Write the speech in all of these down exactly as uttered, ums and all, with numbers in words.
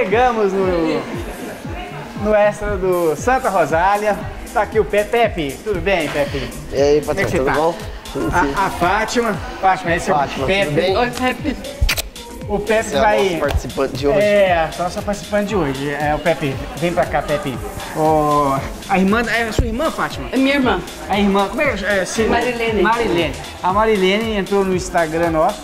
Chegamos no, no extra do Santa Rosália. Tá aqui o Pepe. Pepe, tudo bem, Pepe? E aí, patrão, tudo tá? bom? A, a Fátima. Fátima, esse Fátima, é o Pepe. bem? Oi, Pepe. O Pepe Você vai... é o nosso participante de hoje. É, nosso participante de hoje. É o Pepe. Vem pra cá, Pepe. O... A irmã... É a sua irmã, Fátima? É minha irmã. A irmã... Como é que é? Se... Marilene. Marilene. A Marilene entrou no Instagram nosso,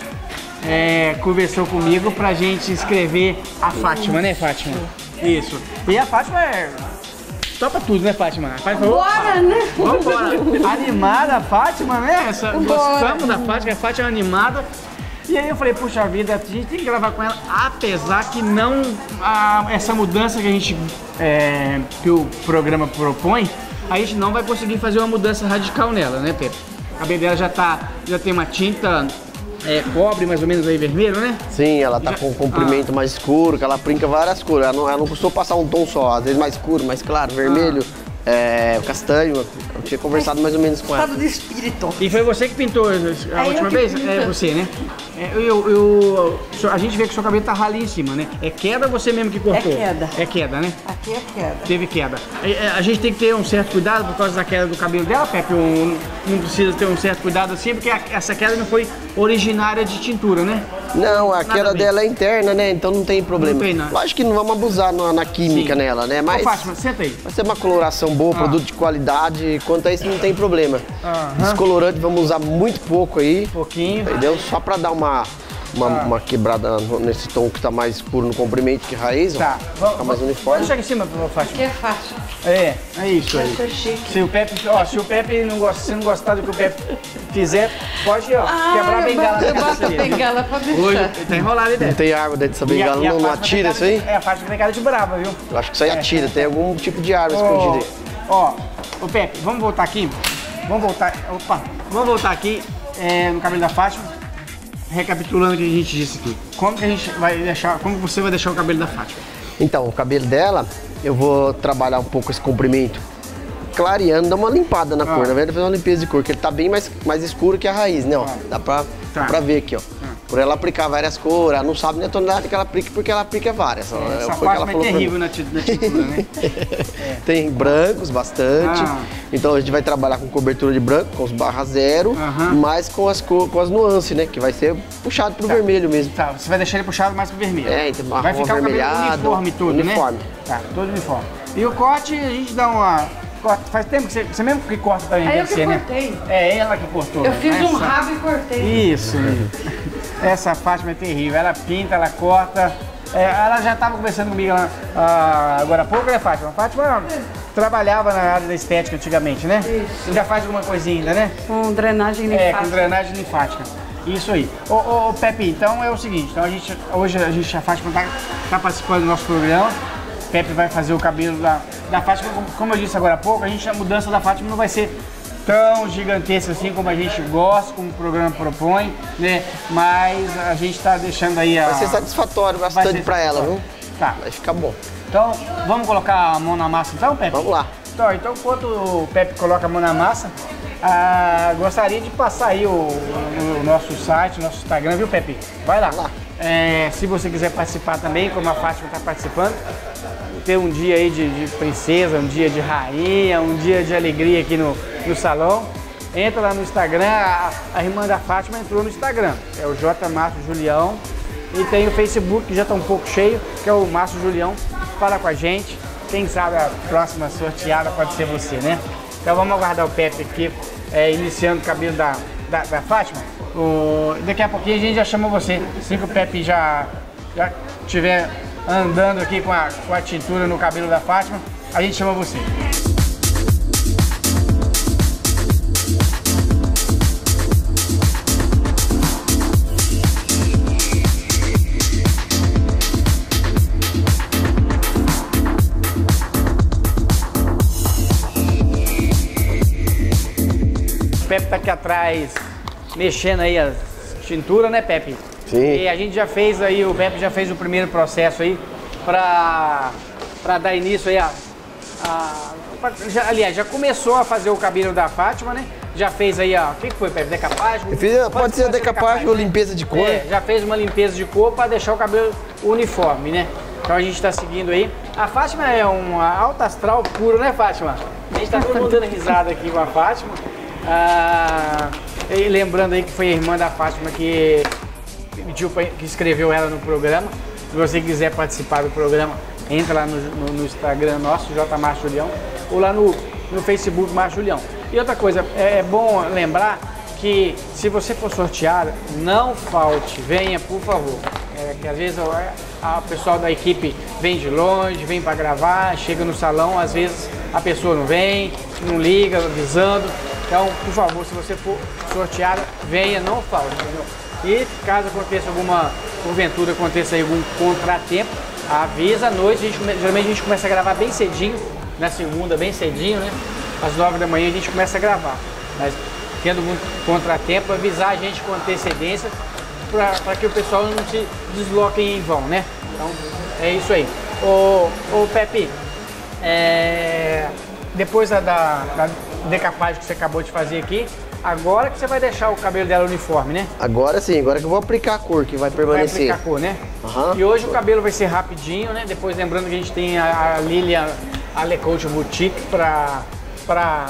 é, conversou comigo pra gente inscrever a Fátima, né, Fátima? Isso. E a Fátima é... Topa tudo, né, Fátima? A Fátima falou, Bora, né? Vambora. Animada a Fátima, né? Essa, gostamos da Fátima, a Fátima é animada. E aí eu falei, puxa vida, a gente tem que gravar com ela, apesar que não a, essa mudança que a gente é, que o programa propõe, a gente não vai conseguir fazer uma mudança radical nela, né, Pepe? A cabelo dela já tá, já tem uma tinta é, cobre, mais ou menos aí vermelho, né? Sim, ela tá já, com um comprimento ah. mais escuro, que ela brinca várias cores. Ela não, ela não costuma passar um tom só, às vezes mais escuro, mais claro, vermelho. Ah. É, castanho, eu tinha conversado mais ou menos com ela. Estado de espírito. E foi você que pintou a é última vez? Pinto. É você, né? É, eu, eu, a gente vê que o seu cabelo tá ralo em cima, né? É queda ou você mesmo que cortou? É queda. É queda, né? Aqui é queda. Teve queda. A, a gente tem que ter um certo cuidado por causa da queda do cabelo dela, Pepe? Um, não precisa ter um certo cuidado assim, porque a, essa queda não foi originária de tintura, né? Não, a queda dela é interna, né? Então não tem problema. Não tem nada. Lógico que não vamos abusar na, na química Sim. nela, né? Mas. Ô, Fátima, senta aí. Vai ser uma coloração boa, ah. produto de qualidade. Quanto a isso, não tem problema. Aham. Descolorante, vamos usar muito pouco aí. Pouquinho. Entendeu? Só pra dar uma. Uma, ah. uma quebrada nesse tom que tá mais escuro no comprimento que raiz, tá. Ó, fica mais uniforme. Chega em cima, Fátima. Aqui é fácil. É, é isso aí. É chique. Se o Pepe, ó, se o Pepe não gosta, se não gostar do que o Pepe fizer, pode, ó, ah, quebrar a bengala. Eu boto a bengala pra deixar. Hoje tá enrolado aí dentro. Não tem água dentro dessa bengala, e a, não, e não atira isso aí? De, é, a Fátima tem cara de brava, viu? Eu acho que isso aí é. atira, tem algum tipo de arma oh, escondida aí. Ó, ô Pepe, vamos voltar aqui. Vamos voltar, opa, vamos voltar aqui é, no cabelo da Fátima. Recapitulando o que a gente disse aqui, como que a gente vai deixar, como você vai deixar o cabelo da Fátima? Então, o cabelo dela, eu vou trabalhar um pouco esse comprimento, clareando, dar uma limpada na ah. cor, na verdade fazer uma limpeza de cor, porque ele tá bem mais, mais escuro que a raiz, né, ó, ah. dá, pra, tá. dá pra ver aqui, ó. Ah. Por ela aplicar várias cores, ela não sabe nem a tonalidade que ela aplica, porque ela aplica várias. É, essa parte é terrível na tintura, né? é. Tem brancos bastante, ah. então a gente vai trabalhar com cobertura de branco, com os barra zero, uh-huh. mas com as, com as nuances, né, que vai ser puxado pro tá. vermelho mesmo. Tá, você vai deixar ele puxado mais pro vermelho. É, então vai ficar o cabelo uniforme todo, uniforme. né? Tá, todo uniforme. E o corte, a gente dá uma... Faz tempo que você, você mesmo que corta também, é deve eu que ser, cortei. Né? É ela que cortou. Eu fiz essa... um rabo e cortei. Isso. Essa Fátima é terrível. Ela pinta, ela corta. É, ela já estava conversando comigo lá, ah, agora há pouco, né, Fátima? A Fátima é. trabalhava na área da estética antigamente, né? Isso. Você já faz alguma coisinha ainda, né? Com drenagem linfática. É, com drenagem linfática. Isso aí. Ô, ô, ô Pepe, então é o seguinte, então a gente, hoje a, gente, a Fátima está tá participando do nosso programa. Pepe vai fazer o cabelo da, da Fátima, como eu disse agora há pouco, a, gente, a mudança da Fátima não vai ser tão gigantesca assim como a gente gosta, como o programa propõe, né? Mas a gente está deixando aí a... Vai ser satisfatório bastante para ela, viu? Tá. Vai ficar bom. Então, vamos colocar a mão na massa então, Pepe? Vamos lá. Então, então enquanto o Pepe coloca a mão na massa, ah, gostaria de passar aí o, o, o nosso site, o nosso Instagram, viu, Pepe? Vai lá. Vamos lá. É, se você quiser participar também, como a Fátima está participando, ter um dia aí de, de princesa, um dia de rainha, um dia de alegria aqui no, no salão, entra lá no Instagram, a, a irmã da Fátima entrou no Instagram, é o J. Márcio Julião, e tem o Facebook, que já está um pouco cheio, que é o Márcio Julião, fala com a gente, quem sabe a próxima sorteada pode ser você, né? Então vamos aguardar o Pepe aqui, é, iniciando o cabelo da, da, da Fátima. O, daqui a pouquinho a gente já chama você, assim que o Pepe já, já tiver andando aqui com a, com a tintura no cabelo da Fátima, a gente chama você. O Pepe tá aqui atrás mexendo aí as tinturas, né, Pepe? Sim. E a gente já fez aí, o Pepe já fez o primeiro processo aí pra, pra dar início aí a... a já, aliás, já começou a fazer o cabelo da Fátima, né? Já fez aí, ó, o que foi, Pepe? Decapagem? Eu fiz, pode, pode ser decapagem ou limpeza de cor. É, já fez uma limpeza de cor pra deixar o cabelo uniforme, né? Então a gente está seguindo aí. A Fátima é uma alta astral puro, né, Fátima? A gente está todo mundo dando risada aqui com a Fátima. Ah, e lembrando aí que foi a irmã da Fátima que pediu pra, que escreveu ela no programa. Se você quiser participar do programa, entra lá no, no, no Instagram nosso, J. Márcio Julião, ou lá no, no Facebook Márcio Julião. E outra coisa, é, é bom lembrar que se você for sorteado, não falte, venha por favor. É, que às vezes o pessoal da equipe vem de longe, vem para gravar, chega no salão, às vezes a pessoa não vem, não liga, avisando. Então, por favor, se você for sorteado, venha, não falte, entendeu? E caso aconteça alguma, porventura aconteça algum contratempo, avisa à noite, a gente, geralmente a gente começa a gravar bem cedinho, na segunda, bem cedinho, né? Às nove da manhã a gente começa a gravar. Mas tendo algum contratempo, avisar a gente com antecedência para que o pessoal não se desloque em vão, né? Então, é isso aí. Ô, ô Pepe, é, depois da, da, da decapagem que você acabou de fazer aqui, agora que você vai deixar o cabelo dela uniforme, né? Agora sim, agora que eu vou aplicar a cor, que vai permanecer. Vai aplicar a cor, né? Uhum. E hoje o cabelo vai ser rapidinho, né? Depois lembrando que a gente tem a, a Lilian a Lecoach Boutique para para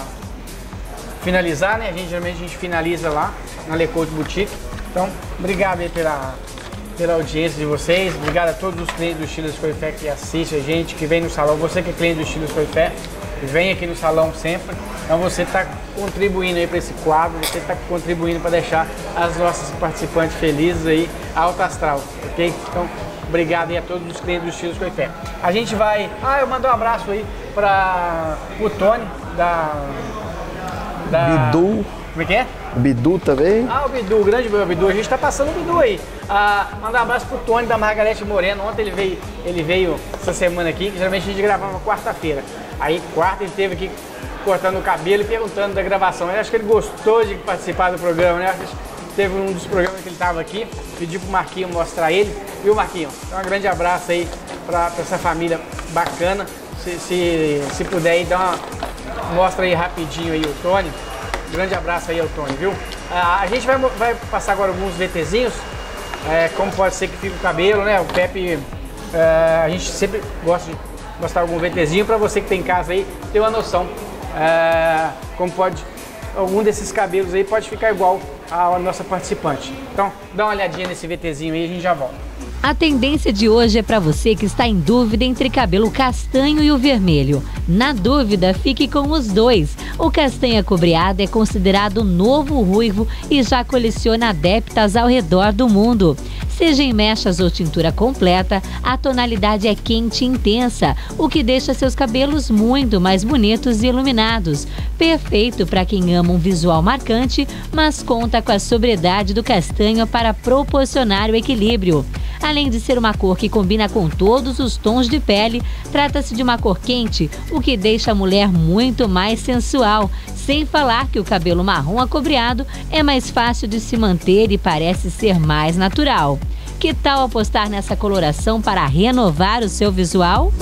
finalizar, né? A gente geralmente a gente finaliza lá na Lecoach Boutique. Então, obrigado aí pela, pela audiência de vocês. Obrigado a todos os clientes do Estilos Coifé que assistem a gente, que vem no salão. Você que é cliente do Estilos Coifé, vem aqui no salão sempre. Então você está contribuindo aí para esse quadro, você está contribuindo para deixar as nossas participantes felizes aí, alta astral, ok? Então, obrigado aí a todos os clientes do Estilos Coifé. A gente vai... Ah, eu mando um abraço aí para o Tony, da... da... Bidu. Como é que é? Bidu também. Ah, o Bidu, o grande Bidu. A gente tá passando o Bidu aí. Ah, mandar um abraço pro Tony da Margarete Moreno. Ontem ele veio, ele veio essa semana aqui, que geralmente a gente gravava quarta-feira. Aí quarta ele teve aqui cortando o cabelo e perguntando da gravação. Eu acho que ele gostou de participar do programa, né? Acho que teve um dos programas que ele tava aqui, pediu pro Marquinho mostrar ele. Viu, Marquinho? Então um grande abraço aí pra, pra essa família bacana. Se, se, se puder aí, dá uma... mostra aí rapidinho aí o Tony. Grande abraço aí ao Tony, viu? Ah, a gente vai, vai passar agora alguns VTzinhos, é, como pode ser que fique o cabelo, né? O Pepe, é, a gente sempre gosta de mostrar algum VTzinho para você que tem em casa aí ter uma noção. É, como pode, algum desses cabelos aí pode ficar igual à nossa participante. Então, dá uma olhadinha nesse VTzinho aí e a gente já volta. A tendência de hoje é para você que está em dúvida entre cabelo castanho e o vermelho. Na dúvida, fique com os dois. O castanha cobreado é considerado o novo ruivo e já coleciona adeptas ao redor do mundo. Seja em mechas ou tintura completa, a tonalidade é quente e intensa, o que deixa seus cabelos muito mais bonitos e iluminados. Perfeito para quem ama um visual marcante, mas conta com a sobriedade do castanho para proporcionar o equilíbrio. Além de ser uma cor que combina com todos os tons de pele, trata-se de uma cor quente, o que deixa a mulher muito mais sensual. Sem falar que o cabelo marrom acobreado é mais fácil de se manter e parece ser mais natural. Que tal apostar nessa coloração para renovar o seu visual?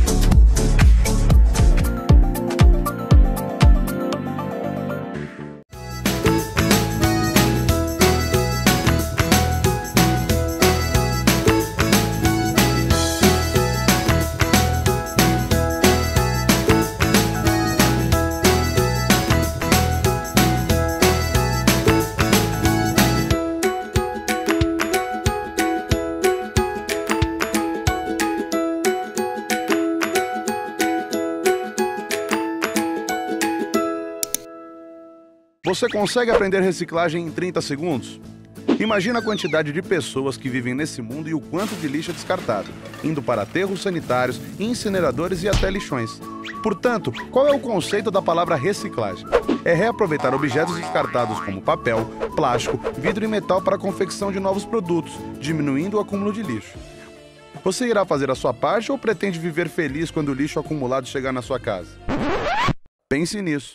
Você consegue aprender reciclagem em trinta segundos? Imagina a quantidade de pessoas que vivem nesse mundo e o quanto de lixo é descartado, indo para aterros sanitários, incineradores e até lixões. Portanto, qual é o conceito da palavra reciclagem? É reaproveitar objetos descartados como papel, plástico, vidro e metal para a confecção de novos produtos, diminuindo o acúmulo de lixo. Você irá fazer a sua parte ou pretende viver feliz quando o lixo acumulado chegar na sua casa? Pense nisso.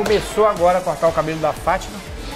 começou agora a cortar o cabelo da Fátima.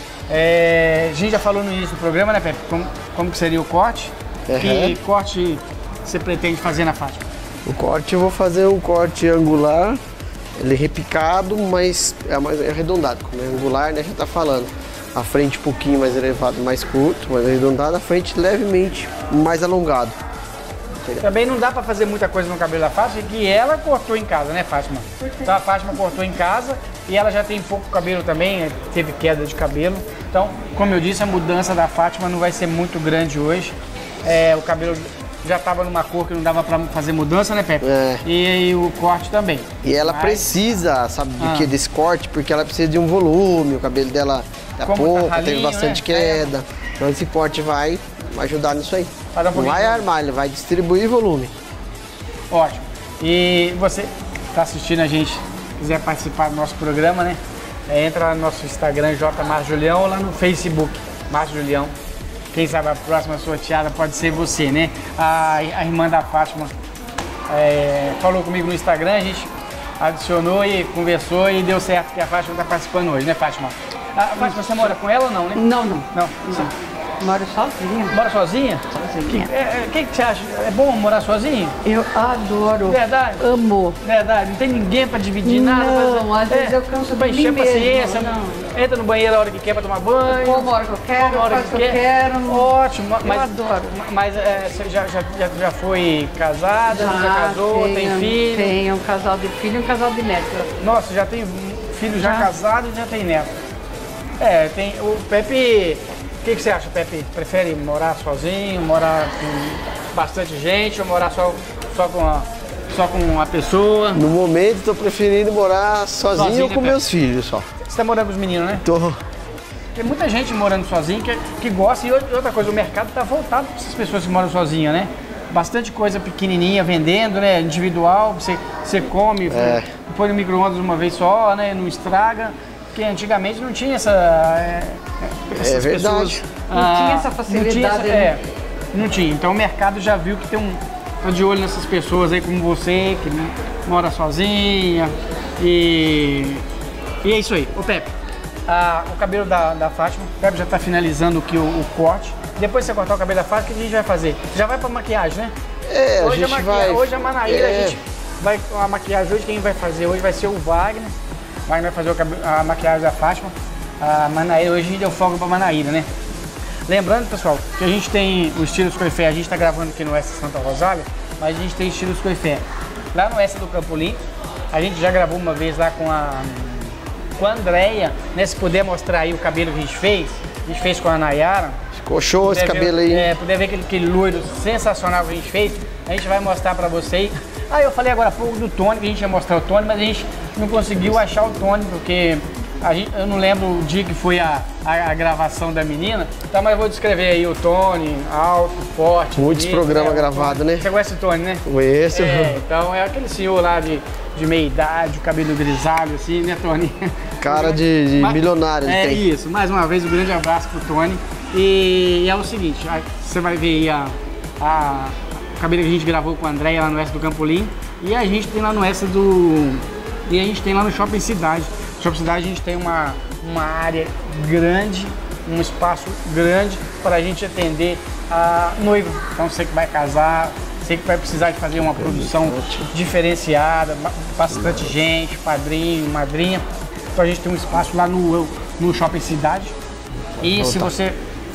É, a gente já falou no início do programa, né, Pepe? Como, como que seria o corte? Uhum. Que corte você pretende fazer na Fátima? O corte eu vou fazer um corte angular, ele é repicado, mas é mais arredondado. Como é angular, né, já tá falando. A frente um pouquinho mais elevado, mais curto, mais arredondado, a frente levemente mais alongado. Também não dá pra fazer muita coisa no cabelo da Fátima, que ela cortou em casa, né, Fátima? Então a Fátima cortou em casa e ela já tem pouco cabelo também, teve queda de cabelo. Então, como eu disse, a mudança da Fátima não vai ser muito grande hoje. É, o cabelo já estava numa cor que não dava pra fazer mudança, né, Pepe? É. E, e o corte também. E ela Mas... precisa, sabe, de Ah. que desse corte, porque ela precisa de um volume, o cabelo dela tá Como pouco, tá teve ralinho, bastante né? queda. Então esse corte vai ajudar nisso aí. Vai dar um Não vai pouquinho. armar, ele vai distribuir volume. Ótimo. E você está assistindo a gente, quiser participar do nosso programa, né? É, entra lá no nosso Instagram, J Márcio Julião, ou lá no Facebook, Márcio Julião. Quem sabe a próxima sorteada pode ser você, né? A, a irmã da Fátima é, falou comigo no Instagram, a gente adicionou e conversou e deu certo que a Fátima está participando hoje, né, Fátima? A Fátima, você mora com ela ou não, né? Não, não. Não. Você Moro sozinha. mora sozinha? Sozinha. O é, é, que, que você acha? É bom morar sozinho? Eu adoro. Verdade? Amo. Verdade, não tem ninguém pra dividir nada. Não, pra... às vezes eu canso pra de encher mim a paciência. mesmo, Entra no banheiro a hora que quer pra tomar banho. Como a hora que eu quero, Como a hora faço o que eu quero. Ótimo. Eu Mas, adoro. Mas é, você já, já, já, já foi casada, já, casou, tenho, tem filho? Tenho um casal de filho e um casal de neto. Nossa, já tem filho já, Já. casado e já tem neto. É, tem o Pepe. O que, que você acha, Pepe? Prefere morar sozinho, morar com bastante gente ou morar só, só, com, a, só com uma pessoa? No momento, estou preferindo morar sozinho, Sozinho, ou com né, meus filhos só. Você tá morando com os meninos, né? Tô. Tem muita gente morando sozinho que, que gosta. E outra coisa, o mercado está voltado para essas pessoas que moram sozinhas, né? Bastante coisa pequenininha vendendo, né? Individual, você, você come, É. põe no micro-ondas uma vez só, né? Não estraga. Porque antigamente não tinha essa... É, essas É verdade. pessoas, Não tinha essa facilidade, Não tinha, essa- né? é, não tinha. Então o mercado já viu que tem um... Tá de olho nessas pessoas aí como você, que mora sozinha. E... E é isso aí. Ô Pepe, ah, o cabelo da, da Fátima, o Pepe já tá finalizando aqui o, o corte. Depois que você cortar o cabelo da Fátima, o que a gente vai fazer? Já vai pra maquiagem, né? É, hoje a gente maquia- vai... Hoje a Manaíra, é, a gente vai... A maquiagem hoje, quem vai fazer hoje vai ser o Wagner. O Wagner vai fazer o cabelo, a maquiagem da Fátima. A Manaíra, hoje a gente deu folga pra Manaíra, né? Lembrando, pessoal, que a gente tem o Estilos Coifé, a gente tá gravando aqui no Oeste Santa Rosália, mas a gente tem Estilos Coifé lá no Oeste do Campolim. A gente já gravou uma vez lá com a... com a Andréia, né? Se puder mostrar aí o cabelo que a gente fez, a gente fez com a Nayara. Ficou show esse Puder cabelo ver, aí. É, puder ver aquele, aquele loiro sensacional que a gente fez, a gente vai mostrar pra vocês. Ah, eu falei agora há pouco do Tony, que a gente ia mostrar o Tony, mas a gente não conseguiu achar o Tony, porque a gente, eu não lembro o dia que foi a, a, a gravação da menina, então, mas eu vou descrever aí o Tony, alto, forte. Muitos bonito, programas né? gravados, né? Você conhece o Tony, né? Conheço. É, então é aquele senhor lá de, de meia idade, o cabelo grisalho assim, né, Tony? Cara de, de Mas- milionário ele É tem. isso, mais uma vez um grande abraço pro Tony. E, é o seguinte, a- você vai ver aí a, a, o cabelo que a gente gravou com a Andréia lá no Oeste do Campolim. E a gente tem lá no Oeste do... E a gente tem lá no Shopping Cidade. No Shopping Cidade a gente tem uma, uma área grande, um espaço grande para a gente atender a noivo. Então você que vai casar, você que vai precisar de fazer uma produção diferenciada, ba- bastante gente, padrinho, madrinha. Então a gente tem um espaço lá no, no Shopping Cidade. E se você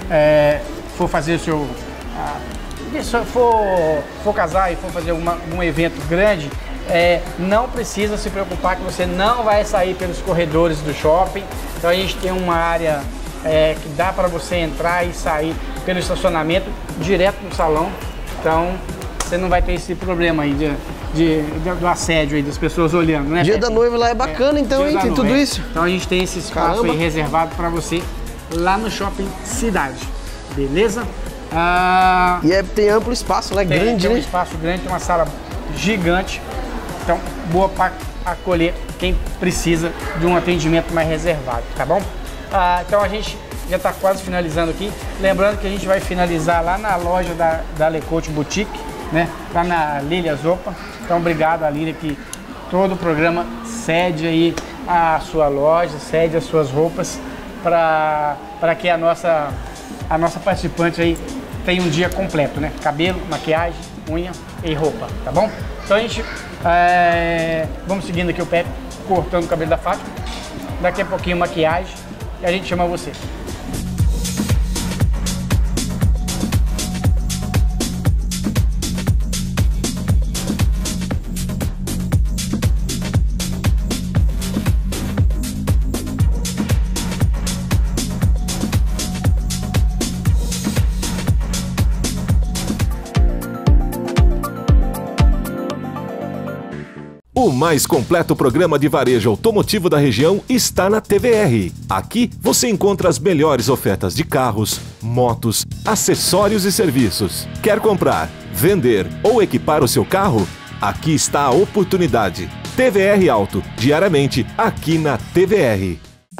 é, for fazer o seu... ah, se for, for casar e for fazer uma, um evento grande, é, não precisa se preocupar que você não vai sair pelos corredores do shopping. Então a gente tem uma área é, que dá para você entrar e sair pelo estacionamento direto no salão. Então você não vai ter esse problema aí de, de, de- do assédio aí das pessoas olhando, né? Dia Pepe? da noiva lá é bacana, então, Dia hein? da Tem noiva, tudo é. isso. Então a gente tem esse espaço Caramba. aí reservado para você lá no Shopping Cidade, beleza? Ah, E é, tem amplo espaço lá, é tem, grande, tem um né? espaço grande, tem uma sala gigante, então boa para acolher quem precisa de um atendimento mais reservado, tá bom? Ah, então a gente já está quase finalizando aqui, lembrando que a gente vai finalizar lá na loja da, da Lecote Boutique, né? Lá na Lília Zopa. Então obrigado a Lília que todo o programa cede aí a sua loja, cede as suas roupas para que a nossa, a nossa participante aí tenha um dia completo, né? Cabelo, maquiagem, unha e roupa, tá bom? Então a gente, é, vamos seguindo aqui o Pepe, cortando o cabelo da Fátima. Daqui a pouquinho maquiagem e a gente chama você. O mais completo programa de varejo automotivo da região está na T V R. Aqui você encontra as melhores ofertas de carros, motos, acessórios e serviços. Quer comprar, vender ou equipar o seu carro? Aqui está a oportunidade. T V R Auto, diariamente aqui na T V R.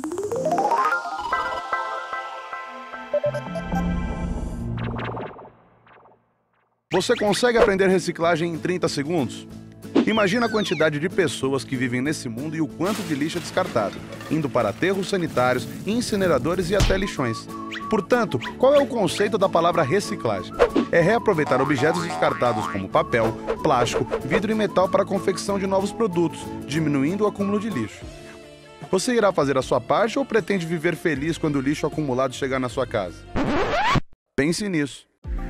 Você consegue aprender reciclagem em trinta segundos? Imagina a quantidade de pessoas que vivem nesse mundo e o quanto de lixo é descartado, indo para aterros sanitários, incineradores e até lixões. Portanto, qual é o conceito da palavra reciclagem? É reaproveitar objetos descartados como papel, plástico, vidro e metal para a confecção de novos produtos, diminuindo o acúmulo de lixo. Você irá fazer a sua parte ou pretende viver feliz quando o lixo acumulado chegar na sua casa? Pense nisso.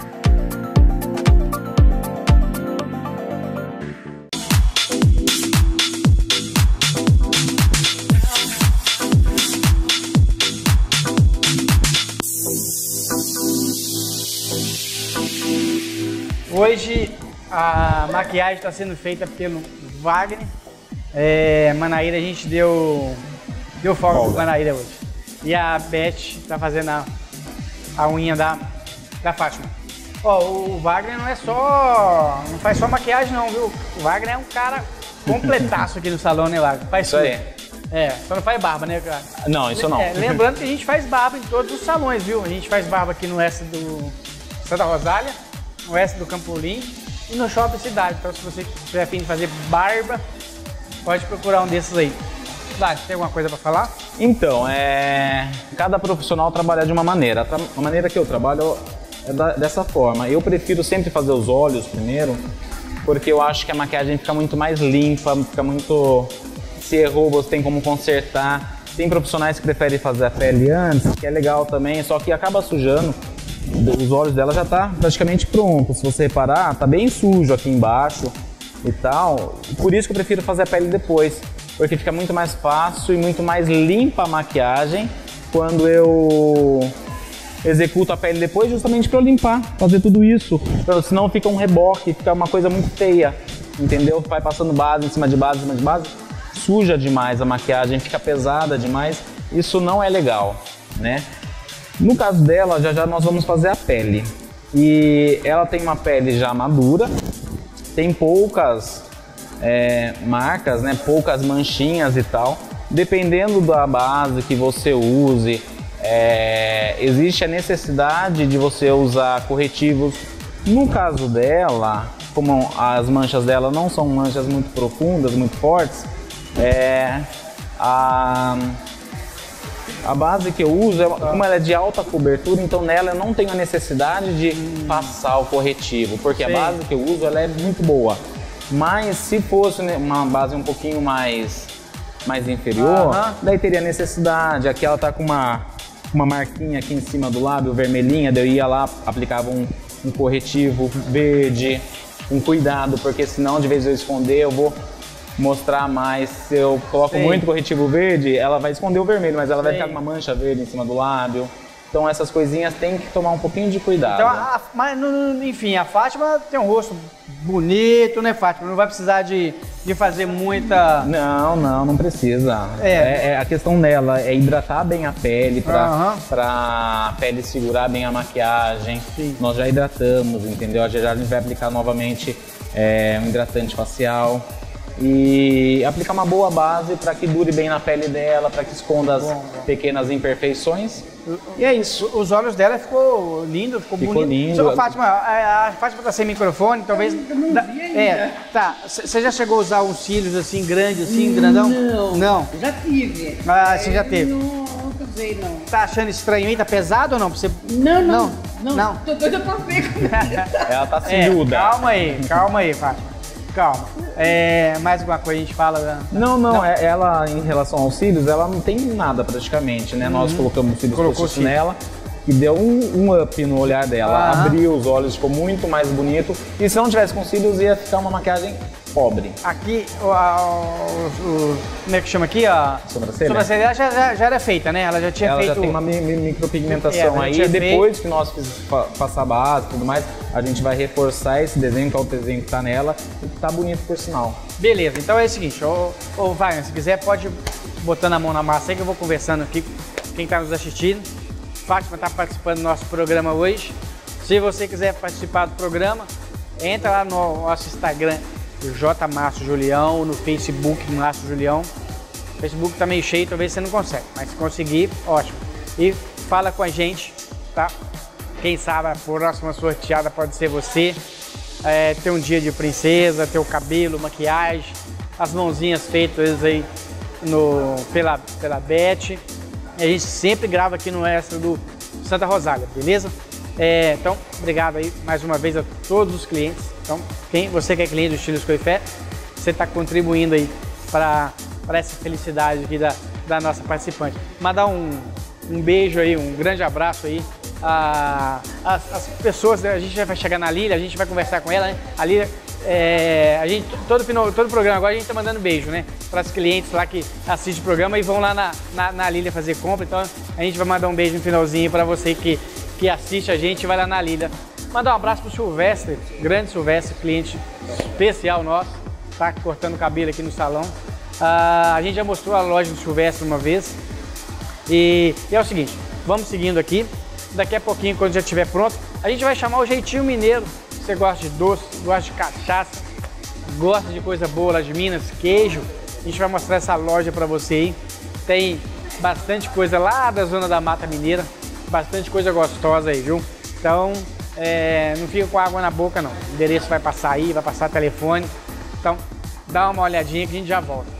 Hoje a maquiagem está sendo feita pelo Wagner. É, Manaíra, a gente deu, deu folga para Manaíra hoje. E a Beth está fazendo a, a unha da, da Fátima. Ó, o Wagner não é só. Não faz só maquiagem não, viu? O Wagner é um cara completaço aqui no salão, né, Wagner? Faz isso tudo. aí. É, só não faz barba, né, cara? Não, isso não. É, lembrando que a gente faz barba em todos os salões, viu? A gente faz barba aqui no oeste do Santa Rosália, no oeste do Campolim e no Shopping Cidade. Então, se você tiver a fim de fazer barba, pode procurar um desses aí. Cidade, tem alguma coisa para falar? Então, é... cada profissional trabalha de uma maneira. A maneira que eu trabalho é da... dessa forma. Eu prefiro sempre fazer os olhos primeiro, porque eu acho que a maquiagem fica muito mais limpa, fica muito... Se errou, você tem como consertar. Tem profissionais que preferem fazer a pele antes, que é legal também, só que acaba sujando. Os olhos dela já tá praticamente pronto. Se você reparar, tá bem sujo aqui embaixo e tal. Por isso que eu prefiro fazer a pele depois, porque fica muito mais fácil e muito mais limpa a maquiagem quando eu executo a pele depois, justamente para eu limpar, fazer tudo isso. Senão fica um reboque, fica uma coisa muito feia, entendeu? Vai passando base em cima de base, em cima de base, suja demais a maquiagem, fica pesada demais. Isso não é legal, né? No caso dela, já já nós vamos fazer a pele. E ela tem uma pele já madura, tem poucas é, marcas, né, poucas manchinhas e tal. Dependendo da base que você use, é, existe a necessidade de você usar corretivos. No caso dela, como as manchas dela não são manchas muito profundas, muito fortes, é, a... A base que eu uso, como ela é de alta cobertura, então nela eu não tenho a necessidade de hum. passar o corretivo, porque Sim. a base que eu uso ela é muito boa. Mas se fosse uma base um pouquinho mais, mais inferior, uh-huh. daí teria necessidade. Aqui ela tá com uma, uma marquinha aqui em cima do lábio, vermelhinha, daí eu ia lá, aplicava um, um corretivo verde, com cuidado, porque senão de vez eu esconder eu vou mostrar mais. Se eu coloco Sim. muito corretivo verde, ela vai esconder o vermelho, mas ela Sim. vai ficar com uma mancha verde em cima do lábio. Então essas coisinhas tem que tomar um pouquinho de cuidado. Então, a, mas, enfim, a Fátima tem um rosto bonito, né, Fátima? Não vai precisar de, de fazer muita... Não, não, não precisa. É. É, é a questão dela é hidratar bem a pele, para uhum. a pele segurar bem a maquiagem. Sim. Nós já hidratamos, entendeu? Já, já a gente vai aplicar novamente é, um hidratante facial. e aplicar uma boa base para que dure bem na pele dela, para que esconda as bom, bom. pequenas imperfeições. E é isso, os olhos dela ficou lindo, ficou, ficou bonito. lindo. Só, Fátima, a, a Fátima tá sem microfone, talvez... Eu não da, vi ainda. É, tá, você já chegou a usar uns cílios assim, grandes, assim, grandão? Não. Não? Já tive. Ah, você já teve. Não, nunca usei, não. Tá achando estranho aí? Tá pesado ou não? Pra você... Não, não. Não? Não. não. Tô doida pra ver como Ela tá É, cilhuda. calma aí, calma aí, Fátima. Calma. É, mais alguma coisa a gente fala? Da... Não, não, não. É, ela em relação aos cílios, ela não tem nada praticamente, né? Uhum. Nós colocamos cílios postiços nela e deu um, um up no olhar dela. Uhum. Abriu os olhos, ficou muito mais bonito. E se não tivesse com cílios, ia ficar uma maquiagem pobre. Aqui, o, a, o, o, como é que chama aqui? A sobrancelha? sobrancelha já, já, já era feita, né? Ela já tinha ela feito... já tem uma mi, mi, micropigmentação é, aí. E depois feito... que nós passar a base e tudo mais, a gente vai reforçar esse desenho, que é o desenho que tá nela, e que tá bonito por sinal. Beleza, então é o seguinte, ô, ô Wagner, se quiser pode ir botando a mão na massa aí que eu vou conversando aqui com quem tá nos assistindo. Fátima tá participando do nosso programa hoje. Se você quiser participar do programa, entra lá no nosso Instagram, J Márcio Julião, no Facebook Márcio Julião. O Facebook tá meio cheio, talvez você não consegue, mas se conseguir, ótimo. E fala com a gente, tá? Quem sabe a próxima sorteada pode ser você. É, ter um dia de princesa, ter o cabelo, maquiagem, as mãozinhas feitas aí no, pela, pela Beth. E a gente sempre grava aqui no Extra do Santa Rosália, beleza? É, então, obrigado aí mais uma vez a todos os clientes. Então, quem, você que é cliente do Estilos Coifé, você está contribuindo aí para essa felicidade aqui da, da nossa participante. Mandar um, um beijo aí, um grande abraço aí. A, as, as pessoas, a gente vai chegar na Lília, a gente vai conversar com ela, né? A Lília, é, a gente, todo, final, todo programa agora a gente tá mandando beijo, né? Para os clientes lá que assistem o programa e vão lá na, na, na Lília fazer compra. Então a gente vai mandar um beijo no finalzinho para você que, que assiste a gente e vai lá na Lília. Mandar um abraço pro Silvestre, grande Silvestre, cliente especial nosso, tá cortando cabelo aqui no salão. Ah, a gente já mostrou a loja do Silvestre uma vez. E, e é o seguinte, vamos seguindo aqui. Daqui a pouquinho, quando já estiver pronto, a gente vai chamar o Jeitinho Mineiro. Você gosta de doce, gosta de cachaça, gosta de coisa boa lá de Minas, queijo. A gente vai mostrar essa loja para você aí. Tem bastante coisa lá da zona da Mata Mineira, bastante coisa gostosa aí, viu? Então, é, não fica com água na boca não. O endereço vai passar aí, vai passar telefone. Então, dá uma olhadinha que a gente já volta.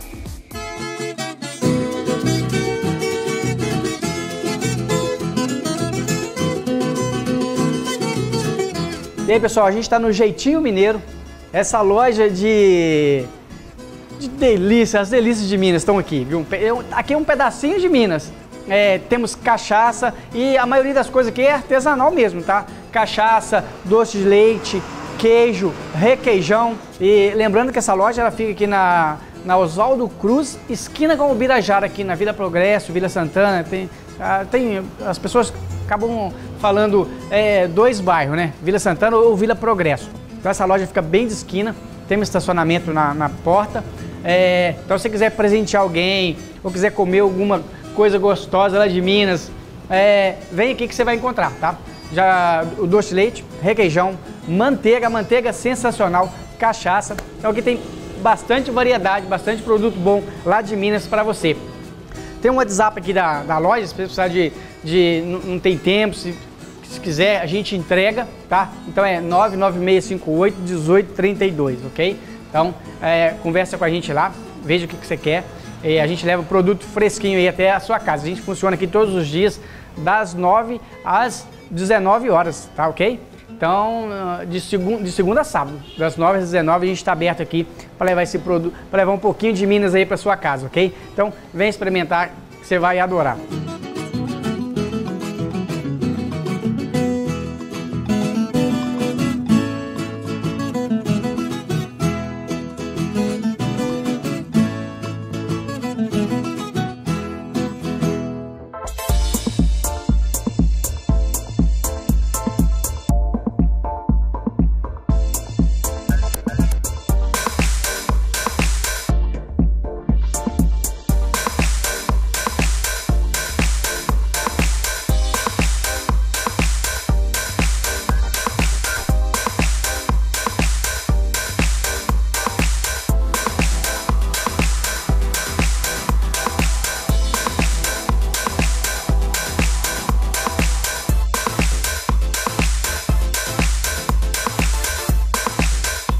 E aí, pessoal, a gente está no Jeitinho Mineiro, essa loja de, de delícias, as delícias de Minas estão aqui, viu? Aqui é um pedacinho de Minas. É, temos cachaça e a maioria das coisas aqui é artesanal mesmo, tá? Cachaça, doce de leite, queijo, requeijão. E lembrando que essa loja ela fica aqui na, na Oswaldo Cruz, esquina com o Birajara, aqui na Vila Progresso, Vila Santana. Tem, tem, as pessoas acabam falando é, dois bairros, né? Vila Santana ou Vila Progresso. Então essa loja fica bem de esquina, tem um estacionamento na, na porta. É, então se você quiser presentear alguém ou quiser comer alguma coisa gostosa lá de Minas, é, vem aqui que você vai encontrar, tá? Já o doce de leite, requeijão, manteiga, manteiga sensacional, cachaça. Então aqui tem bastante variedade, bastante produto bom lá de Minas para você. Tem um WhatsApp aqui da, da loja, se você precisar de, de não, não tem tempo, se, se quiser a gente entrega, tá? Então é nove nove seis cinco oito um oito três dois, ok? Então é, conversa com a gente lá, veja o que, que você quer. E a gente leva o produto fresquinho aí até a sua casa. A gente funciona aqui todos os dias, das nove às dezenove horas, tá ok? Então, de segunda, de segunda a sábado, das nove às dezenove, a gente está aberto aqui para levar esse produto, para levar um pouquinho de Minas aí para sua casa, ok? Então, vem experimentar, que você vai adorar.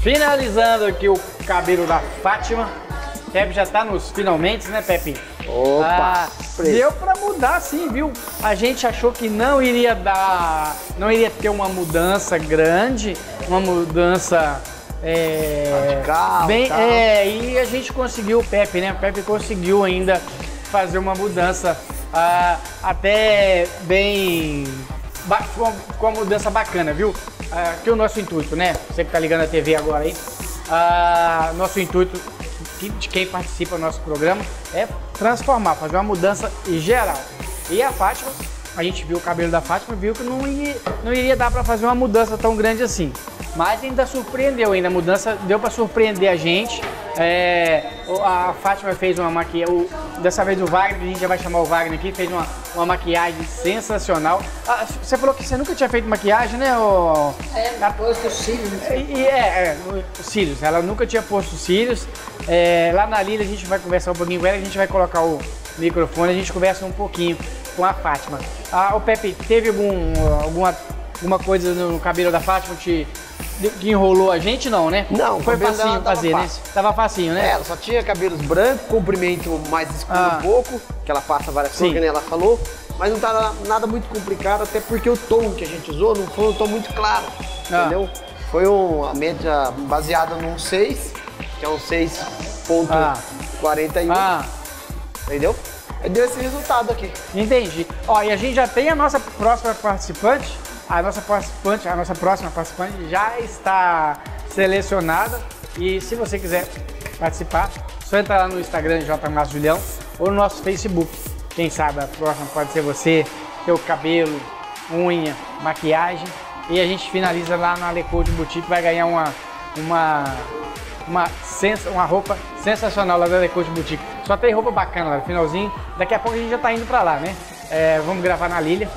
finalizando aqui o cabelo da Fátima. Pepe já tá nos finalmente, né, Pepe? Opa! Ah, deu pra mudar sim, viu? A gente achou que não iria dar, não iria ter uma mudança grande, uma mudança é, radical, bem, tal. é, e a gente conseguiu, o Pepe, né? O Pepe conseguiu ainda fazer uma mudança ah, até bem, ficou uma mudança bacana, viu? Ah, que é o nosso intuito, né? Você que tá ligando a T V agora aí, ah, nosso intuito de quem participa do nosso programa é transformar, fazer uma mudança geral. E a Fátima, a gente viu o cabelo da Fátima, viu que não iria, não iria dar para fazer uma mudança tão grande assim. Mas ainda surpreendeu, ainda a mudança deu para surpreender a gente. É, a Fátima fez uma maquiagem, dessa vez o Wagner, a gente já vai chamar o Wagner aqui, fez uma, uma maquiagem sensacional. Ah, você falou que você nunca tinha feito maquiagem, né? O... É, posto os cílios. E, é, é, os cílios, ela nunca tinha posto os cílios. É, lá na Lília a gente vai conversar um pouquinho com ela, a gente vai colocar o microfone, a gente conversa um pouquinho com a Fátima. Ah, o Pepe, teve algum, alguma, alguma coisa no cabelo da Fátima que, que enrolou a gente? Não, né? Não, foi o cabelo facinho dela tava fazer, fácil. né? Tava facinho, né? É, ela só tinha cabelos brancos, comprimento mais escuro Ah. um pouco, que ela passa várias Sim. cores, que nem ela falou, mas não tá nada muito complicado, até porque o tom que a gente usou não foi um tom muito claro, Ah. entendeu? Foi uma média baseada num seis, que é um seis ponto quarenta e um, Ah, entendeu? Aí deu esse resultado aqui. entendi. Ó, e a gente já tem a nossa próxima participante. A nossa participante, a nossa próxima participante já está selecionada. E se você quiser participar, só entra lá no Instagram de J Márcio Julião ou no nosso Facebook. Quem sabe a próxima pode ser você, teu cabelo, unha, maquiagem. E a gente finaliza lá na Lecode Boutique, vai ganhar uma, uma, uma, sens uma roupa sensacional lá da Lecode Boutique. Só tem roupa bacana lá no finalzinho. Daqui a pouco a gente já tá indo pra lá, né? É, vamos gravar na Lília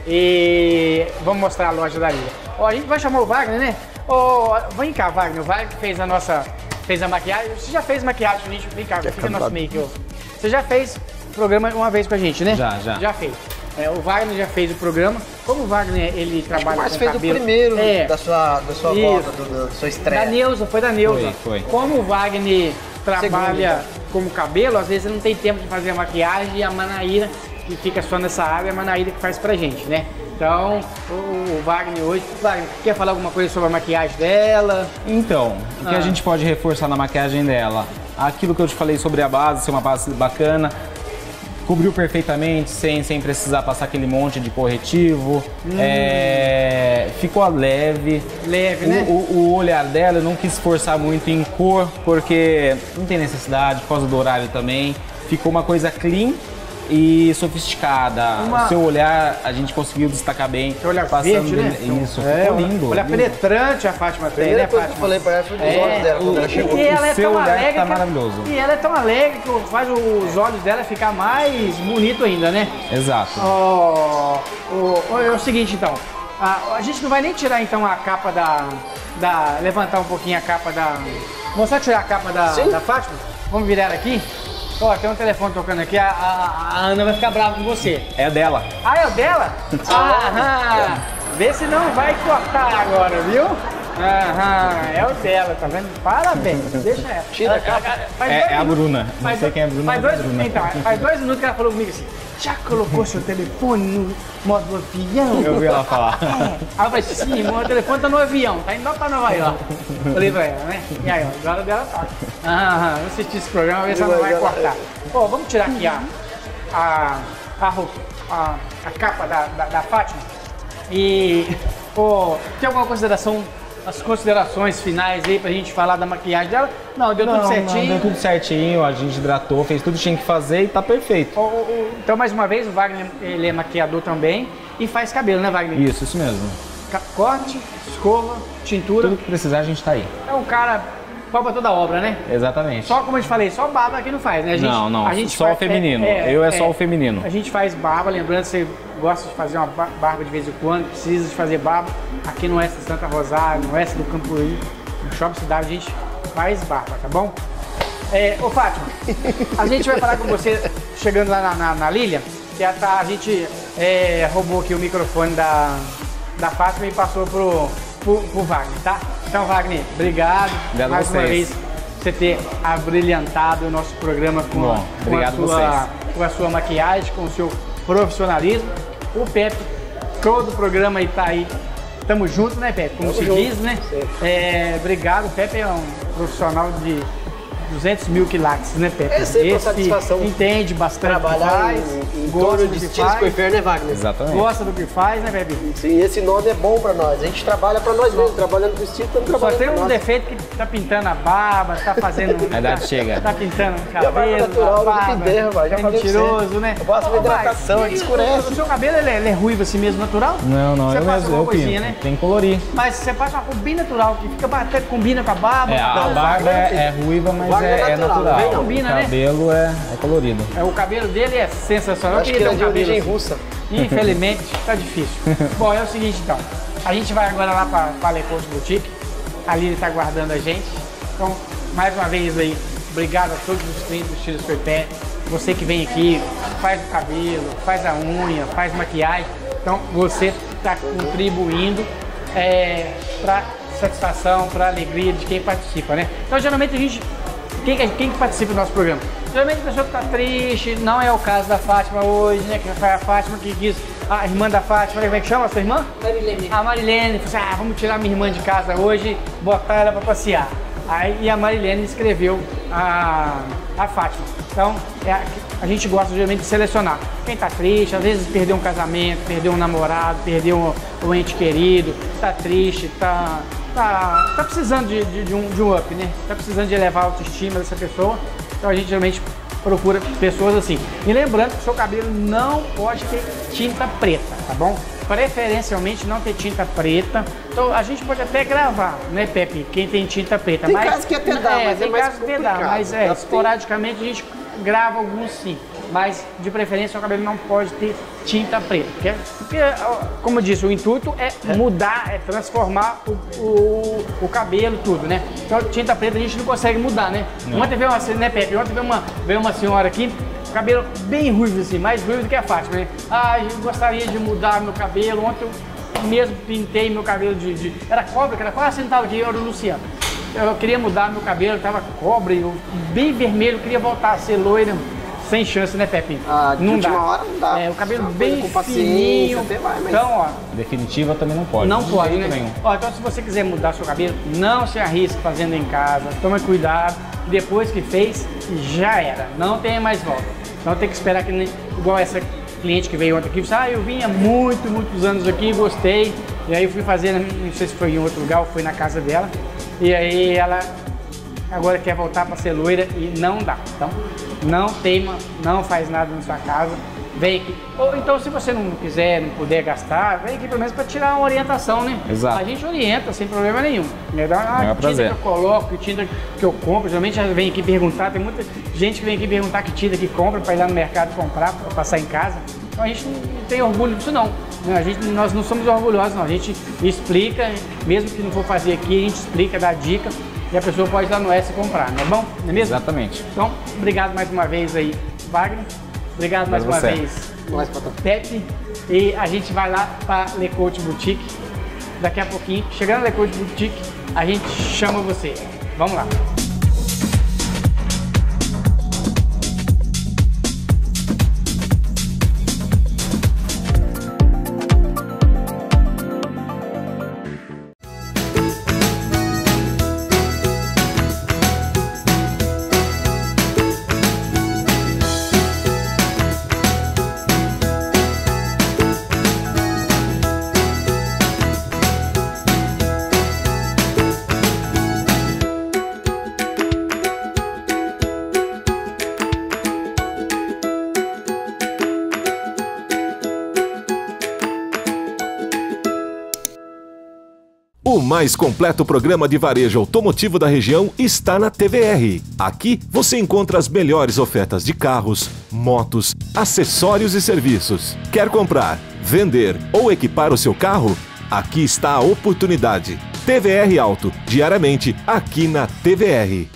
e vamos mostrar a loja da Lília. Ó, a gente vai chamar o Wagner, né? Ó, vem cá, Wagner. O Wagner fez a nossa, fez a maquiagem. Você já fez maquiagem, gente? Vem cá, fica no nosso meio aqui, ó. Você já fez programa uma vez com a gente, né? Já, já. Já fez. É, o Wagner já fez o programa. Como o Wagner, ele trabalha Mas com fez cabelo... o primeiro é, da sua, da sua Isso. volta, do- da sua estreia. Da Neuza, foi da Neuza. Foi, foi. Como o Wagner trabalha Segundo, como cabelo, às vezes ele não tem tempo de fazer a maquiagem e a Manaíra, que fica só nessa área, é a Manaíra que faz pra gente, né? Então, o, o Wagner hoje... Wagner, quer falar alguma coisa sobre a maquiagem dela? Então, o que Ah. a gente pode reforçar na maquiagem dela? Aquilo que eu te falei sobre a base, ser uma base bacana, cobriu perfeitamente, sem, sem precisar passar aquele monte de corretivo, é, ficou leve. Leve, o, né? O, o olhar dela, eu não quis forçar muito em cor, porque não tem necessidade, por causa do horário também. Ficou uma coisa clean e sofisticada. Uma- O seu olhar, a gente conseguiu destacar bem. Seu olhar passando verde, né? Isso, É, ficou lindo. Olhar lindo. penetrante a Fátima tem, Primeira né, coisa que eu Fátima? falei pra ela foi dos É, olhos dela quando ela chegou. E ela é O seu tão olhar alegre tá que- maravilhoso. E ela é tão alegre que faz os olhos dela ficar mais bonito ainda, né? Exato. Ó, ó, ó, é o seguinte então, a, a gente não vai nem tirar então a capa da, da... levantar um pouquinho a capa da... Vamos só tirar a capa da, Sim. da Fátima? Vamos virar ela aqui? Ó, tem um telefone tocando aqui, a, a- a Ana vai ficar brava com você. É dela. Ah, é o dela? Aham! Vê se não vai cortar agora, viu? Aham, é o dela, tá vendo? Parabéns, deixa ela. Tira a Ela- capa. ela- faz É- dois é a minutos- Bruna. Não faz sei do- quem é a Bruna, Faz mas dois, é a Bruna. então, faz dois minutos que ela falou comigo assim, já colocou seu telefone no modo avião? Eu vi ela falar. É. Aí eu falei, sim, meu telefone tá no avião, tá indo lá pra Nova York. Falei pra ela, né? E aí, ó, agora dela tá. Ah, vamos assistir esse programa, ver se ela não vai cortar. Ó, vamos tirar aqui a, a, a, roupa, a, a capa da, da, da Fátima. E, ó, tem alguma consideração, as considerações finais aí pra gente falar da maquiagem dela? Não, deu tudo Não, certinho. não, deu tudo certinho, a gente hidratou, fez tudo que tinha que fazer e tá perfeito. Ó, ó, ó, então, mais uma vez, o Wagner, ele é maquiador também e faz cabelo, né, Wagner? Isso, isso mesmo. Ca- Corte, escova, tintura. Tudo que precisar a gente tá aí. É um cara pau pra toda obra, né? Exatamente. Só como eu te falei, só barba aqui não faz, né? A gente, Não, não, a gente só faz- o feminino. Eu é só o feminino. A gente faz barba, lembrando que você gosta de fazer uma ba- barba de vez em quando, precisa de fazer barba. Aqui no Oeste de Santa Rosário, no Oeste do Camporim, no Shopping Cidade, a gente faz barba, tá bom? É, ô Fátima, a gente vai falar com você chegando lá na, na, na Lília, que a, tá, a gente é, roubou aqui o microfone da, da Fátima e passou pro, pro, pro Wagner, tá? Então, Wagner, obrigado, Obrigado mais a uma vocês. vez por você ter abrilhantado o nosso programa com, Bom, a, com, a obrigado sua, vocês. com a sua maquiagem, com o seu profissionalismo. O Pepe, todo o programa aí tá aí. Tamo junto, né, Pepe? Como Tamo se junto, diz, né? É, obrigado. O Pepe é um profissional de duzentos mil quilates, né, Pepe? É sempre uma Esse satisfação entende bastante do que trabalhar faz, em, em gosta torno do de que estilos faz, coifer, né, Wagner? Exatamente. gosta do que faz, né, Pepe? Sim, esse nome é bom pra nós. A gente trabalha pra nós mesmos, trabalhando com estilo, estamos Só trabalhando tem pra um nós. defeito que tá pintando a barba, tá fazendo. A idade tá, chega. Tá pintando o E a barba cabelo, natural, a não barba. tem terra, vai, já é falei pra mentiroso, você. né? Eu gosto de Ô, pai, hidratação, e ele escurece. O seu cabelo ele é, ele é ruivo assim mesmo, natural? Não, não, Você eu passa mesmo, uma eu coisinha, pinto. né? Tem que colorir. Mas você passa uma cor bem natural, que fica até combina com a barba. É, a com barba é, é ruiva, mas Barba é, é é natural, natural. não vem não. Combina, o né? cabelo é, é colorido. É, o cabelo dele é sensacional. Acho Eu que queria ele é ter de um cabelo origem assim. russa. Infelizmente, tá difícil. Bom, é o seguinte então. A gente vai agora lá para a Lecote Boutique. A Lili tá aguardando a gente. Então, mais uma vez aí, obrigado a todos os clientes do Estilos Coipé. Você que vem aqui, faz o cabelo, faz a unha, faz maquiagem. Então, você está contribuindo é, para satisfação, para alegria de quem participa, né? Então, geralmente a gente... Quem, quem que participa do nosso programa? Geralmente a pessoa que está triste, não é o caso da Fátima hoje, né? Que foi a Fátima que quis, a irmã da Fátima, como é que chama a sua irmã? Marilene. A Marilene, falou assim, ah, vamos tirar minha irmã de casa hoje, botar ela para passear. Aí e a Marilene escreveu a, a Fátima. Então, é a, a gente gosta geralmente de selecionar. Quem está triste, às vezes perdeu um casamento, perdeu um namorado, perdeu um, um ente querido, está triste, está... Tá, tá precisando de, de, de, um, de um up, né? Tá precisando de elevar a autoestima dessa pessoa. Então a gente geralmente procura pessoas assim. E lembrando que o seu cabelo não pode ter tinta preta, tá bom? Preferencialmente não ter tinta preta. Então a gente pode até gravar, né, Pepe? Quem tem tinta preta. Tem mas, casos que até dá, é, mas é tem mais casos que até dá, complicado. mas é, Dá- esporadicamente a gente grava alguns sim. Mas de preferência o cabelo não pode ter tinta preta. Porque, porque como eu disse, o intuito é mudar, é transformar o, o, o cabelo, tudo, né? Então tinta preta a gente não consegue mudar, né? Não. Ontem veio uma, né, Pepe? Ontem veio uma, veio uma senhora aqui, cabelo bem ruivo assim, mais ruivo do que a Fátima, né? Ah, eu gostaria de mudar meu cabelo. Ontem eu mesmo pintei meu cabelo de... de era cobra, que era quase sentado aqui, era o Luciano. Eu queria mudar meu cabelo, tava cobre, eu- bem vermelho, queria voltar a ser loira. Sem chance, né, Pepe? Ah, de última hora não dá. É, o cabelo Uma bem coisa com paciência, fininho. até vai, mas- Então, ó, Definitiva também não pode. não de pode, jeito né? nenhum. Ó, então se você quiser mudar seu cabelo, não se arrisque fazendo em casa. Tome cuidado. Depois que fez, já era. Não tem mais volta. Então tem que esperar que nem igual essa cliente que veio ontem aqui, disse, ah, eu vim há muito, muitos anos aqui, gostei. E aí eu fui fazer, não sei se foi em outro lugar ou foi na casa dela. E aí ela agora quer voltar para ser loira e não dá. Então, não teima, não faz nada na sua casa. Vem aqui. Ou então, se você não quiser, não puder gastar, vem aqui pelo menos para tirar uma orientação, né? Exato. A gente orienta sem problema nenhum. Né? Dá uma É um tinta prazer. que eu coloco, que tinta que eu compro. Geralmente já vem aqui perguntar. Tem muita gente que vem aqui perguntar que tinta que compra para ir lá no mercado comprar, para passar em casa. Então a gente não tem orgulho disso não. A gente, nós não somos orgulhosos não. A gente explica, mesmo que não for fazer aqui, a gente explica, dá dica. E a pessoa pode ir lá no S comprar, não é bom? Não é mesmo? Exatamente. Então, obrigado mais uma vez aí, Wagner. Obrigado mais uma você. vez, Mais patrão. Pepe. E a gente vai lá para Lecote Boutique daqui a pouquinho. Chegando na Lecote Boutique, a gente chama você. Vamos lá. O mais completo programa de varejo automotivo da região está na T V R. Aqui você encontra as melhores ofertas de carros, motos, acessórios e serviços. Quer comprar, vender ou equipar o seu carro? Aqui está a oportunidade. T V R Auto, diariamente aqui na T V R.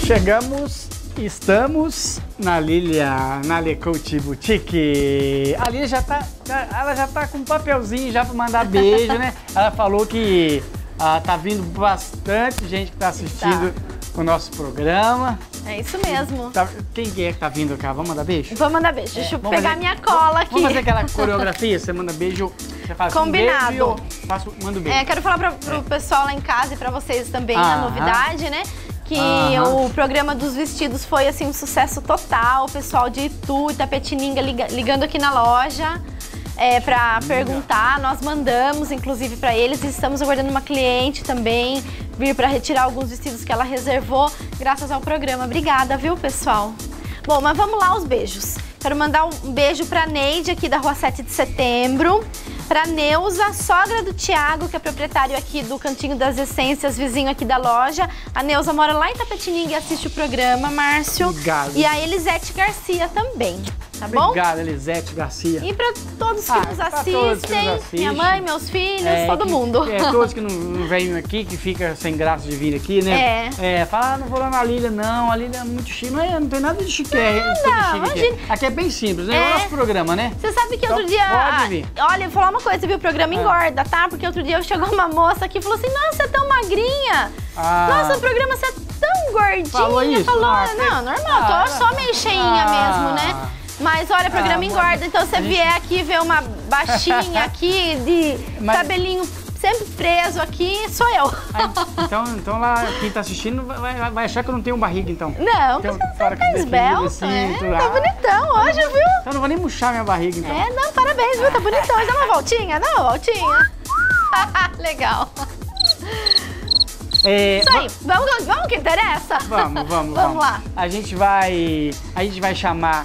Chegamos, estamos na Lilia, na Le Coach Boutique. A Lilia já tá, ela já tá com um papelzinho já para mandar beijo, né? Ela falou que ah, tá vindo bastante gente que tá assistindo tá. o nosso programa. É isso mesmo. Tá, quem que é que tá vindo cá? Vamos mandar beijo? Vou mandar beijo. Deixa eu é, pegar fazer, minha cola aqui. Vamos fazer aquela coreografia? Você manda beijo, você faz Combinado. um beijo e eu faço, mando beijo. É, quero falar pra, pro é. pessoal lá em casa e pra vocês também ah, a novidade, né? Que Aham. o programa dos vestidos foi, assim, um sucesso total. O pessoal de Itu, Itapetininga liga, ligando aqui na loja é, pra Liga. perguntar. Nós mandamos, inclusive, pra eles. E estamos aguardando uma cliente também vir pra retirar alguns vestidos que ela reservou, graças ao programa. Obrigada, viu, pessoal? Bom, mas vamos lá, os beijos. Quero mandar um beijo pra Neide, aqui da Rua sete de Setembro. Pra Neuza, sogra do Thiago, que é proprietário aqui do Cantinho das Essências, vizinho aqui da loja. A Neuza mora lá em Itapetininga e assiste o programa, Márcio. Obrigado. E a Elisete Garcia também, tá bom? Obrigado, Elisete Garcia. E pra todos que, ah, nos, assistem, todos que nos assistem, minha mãe, meus filhos, é, todo que, mundo. É, todos que não, não vêm aqui, que fica sem graça de vir aqui, né? É. É, fala, ah, não vou lá na Lilia, não, a Lilia é muito chique. Não, é, não tem nada de chique. Nada, imagina. Aqui é bem simples, né? É o nosso programa, né? Você sabe que então, outro dia... Pode vir. Olha, vou falar uma coisa, viu? O programa engorda, tá? Porque outro dia chegou uma moça aqui e falou assim, nossa, você é tão magrinha. Ah. Nossa, o programa você é tão gordinha. Falou isso? Falou, Ah, não, normal, tô ah, só meio cheinha ah. mesmo, né? Mas olha, o programa ah, engorda, então se você vier aqui ver uma baixinha aqui, de Mas... cabelinho sempre preso aqui, sou eu. Ah, então, então lá, quem tá assistindo vai, vai achar que eu não tenho barriga, então. Não, então, você tá esbelto, assim, é, tudo, tá ah, bonitão hoje, viu? Então eu não vou nem murchar minha barriga, então. É, não, parabéns, viu? Tá bonitão. Dá uma voltinha, dá uma voltinha. Legal. É, Isso aí, vamos, vamos que interessa? Vamos, vamos, vamos. Vamos lá. A gente vai, a gente vai chamar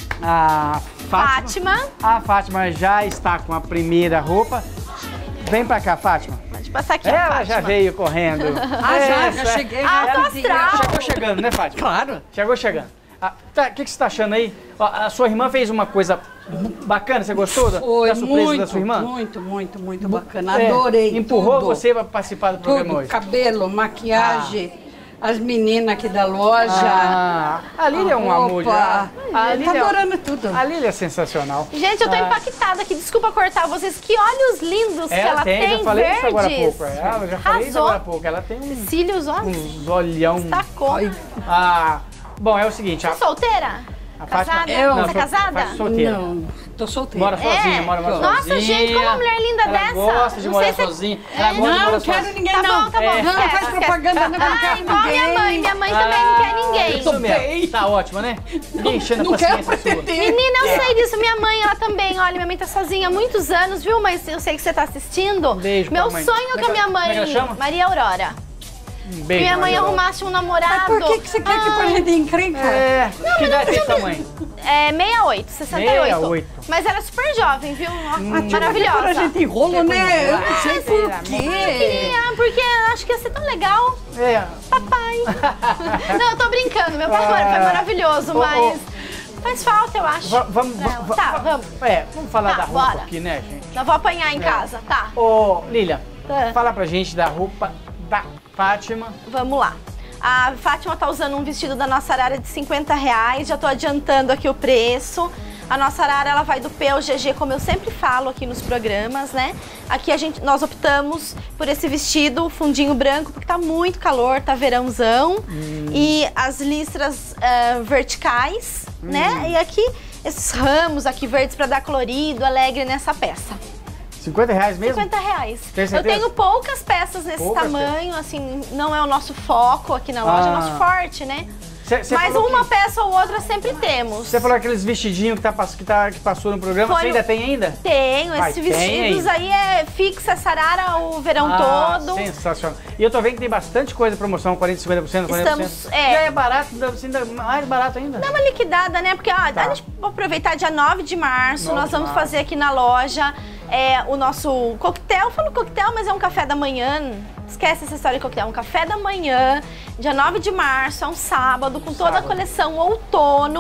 a Fátima. Fátima. A Fátima já está com a primeira roupa. Vem pra cá, Fátima. Pode passar aqui, Ela Fátima. já veio correndo. Ah, já, já cheguei. Alto astral. Chegou chegando, né, Fátima? Claro. Chegou chegando. O ah, tá, que, que você tá achando aí? Ó, a sua irmã fez uma coisa bacana, você gostou da, Foi, da surpresa muito, da sua irmã? muito, muito, muito bacana. É, Adorei. empurrou tudo. você para participar do programa Tudo, hoje? cabelo, maquiagem, ah. as meninas aqui da loja. Ah, a Lília é um amor já. A Lília, tá adorando tudo. A Lília é sensacional. Gente, eu tô ah. impactada aqui, desculpa cortar vocês. Que olhos lindos ela que ela tem, tem, já falei verdes. Isso agora há pouco. Ela já falei isso agora há pouco. Ela tem um, cílios, ó. uns olhão. Destacou. Ah, bom, é o seguinte. Você é solteira? A casada? Eu, Você não, é casada? Solteira. Não, tô solteira. Mora sozinha, é. mora, mora Nossa, sozinha. gente, como uma mulher linda ela dessa. gosta de não morar sei sozinha. Se... Ela gosta não, de morar não quero sozinha. ninguém, tá não. Bom, tá bom, é. Não, não faz propaganda, não, não quero ah, igual ninguém. minha mãe. Minha mãe também ah, não quer ninguém. Isso mesmo. Tá ótimo, né? Ninguém enchendo a paciência sua. Menina, eu é. sei disso. Minha mãe, ela também. Olha, minha mãe tá sozinha há muitos anos, viu? Mas eu sei que você tá assistindo. Um beijo Meu pra mãe. sonho com a minha mãe, Maria Aurora. Um beijo, minha mãe Maria. arrumasse um namorado. Mas por que, que você quer ah. que pra gente encrenca? É. Não, que idade tem sua mãe? É sessenta e oito, sessenta e oito. sessenta e oito. Mas ela é super jovem, viu? Hum. Maravilhosa. A gente enrola, né? Eu não sei por quê. Queria, porque acho que ia ser tão legal. É. Papai. Não, eu tô brincando. Meu pai foi, foi maravilhoso, oh, mas... Oh. Faz falta, eu acho. Va vamos, va tá, vamos. É, vamos falar tá, da roupa bora. aqui, né, gente? Nós vamos apanhar em é. casa, tá? Ô, Lília, é. fala pra gente da roupa da Fátima. Vamos lá. A Fátima tá usando um vestido da nossa Arara de cinquenta reais, já tô adiantando aqui o preço. A nossa Arara, ela vai do P ao G G, como eu sempre falo aqui nos programas, né? Aqui a gente, nós optamos por esse vestido fundinho branco, porque tá muito calor, tá verãozão. Hum. E as listras uh, verticais, hum. né? E aqui, esses ramos aqui verdes pra dar colorido, alegre nessa peça. cinquenta reais mesmo? cinquenta reais. Tem certeza? Eu tenho poucas peças nesse poucas tamanho, peças. Assim, não é o nosso foco aqui na loja, ah. é o nosso forte, né? Cê, cê Mas uma que... peça ou outra sempre temos. Você falou aqueles vestidinhos que, tá, que, tá, que passou no programa, Foi você ainda no... tem ainda? Tenho, esses vestidos aí é fixa essa Arara o verão ah, todo. Sensacional. E eu tô vendo que tem bastante coisa, promoção, quarenta, cinquenta por cento, quarenta por cento. Estamos, é. Já é barato, ainda mais barato ainda. Dá uma liquidada, né? Porque ó, tá. a gente vai aproveitar dia nove de março, nós vamos março. fazer aqui na loja é, o nosso coquetel. Eu falo coquetel, mas é um café da manhã. Esquece essa história de coquetel, é um café da manhã, dia nove de março, é um sábado, com toda sábado. a coleção outono,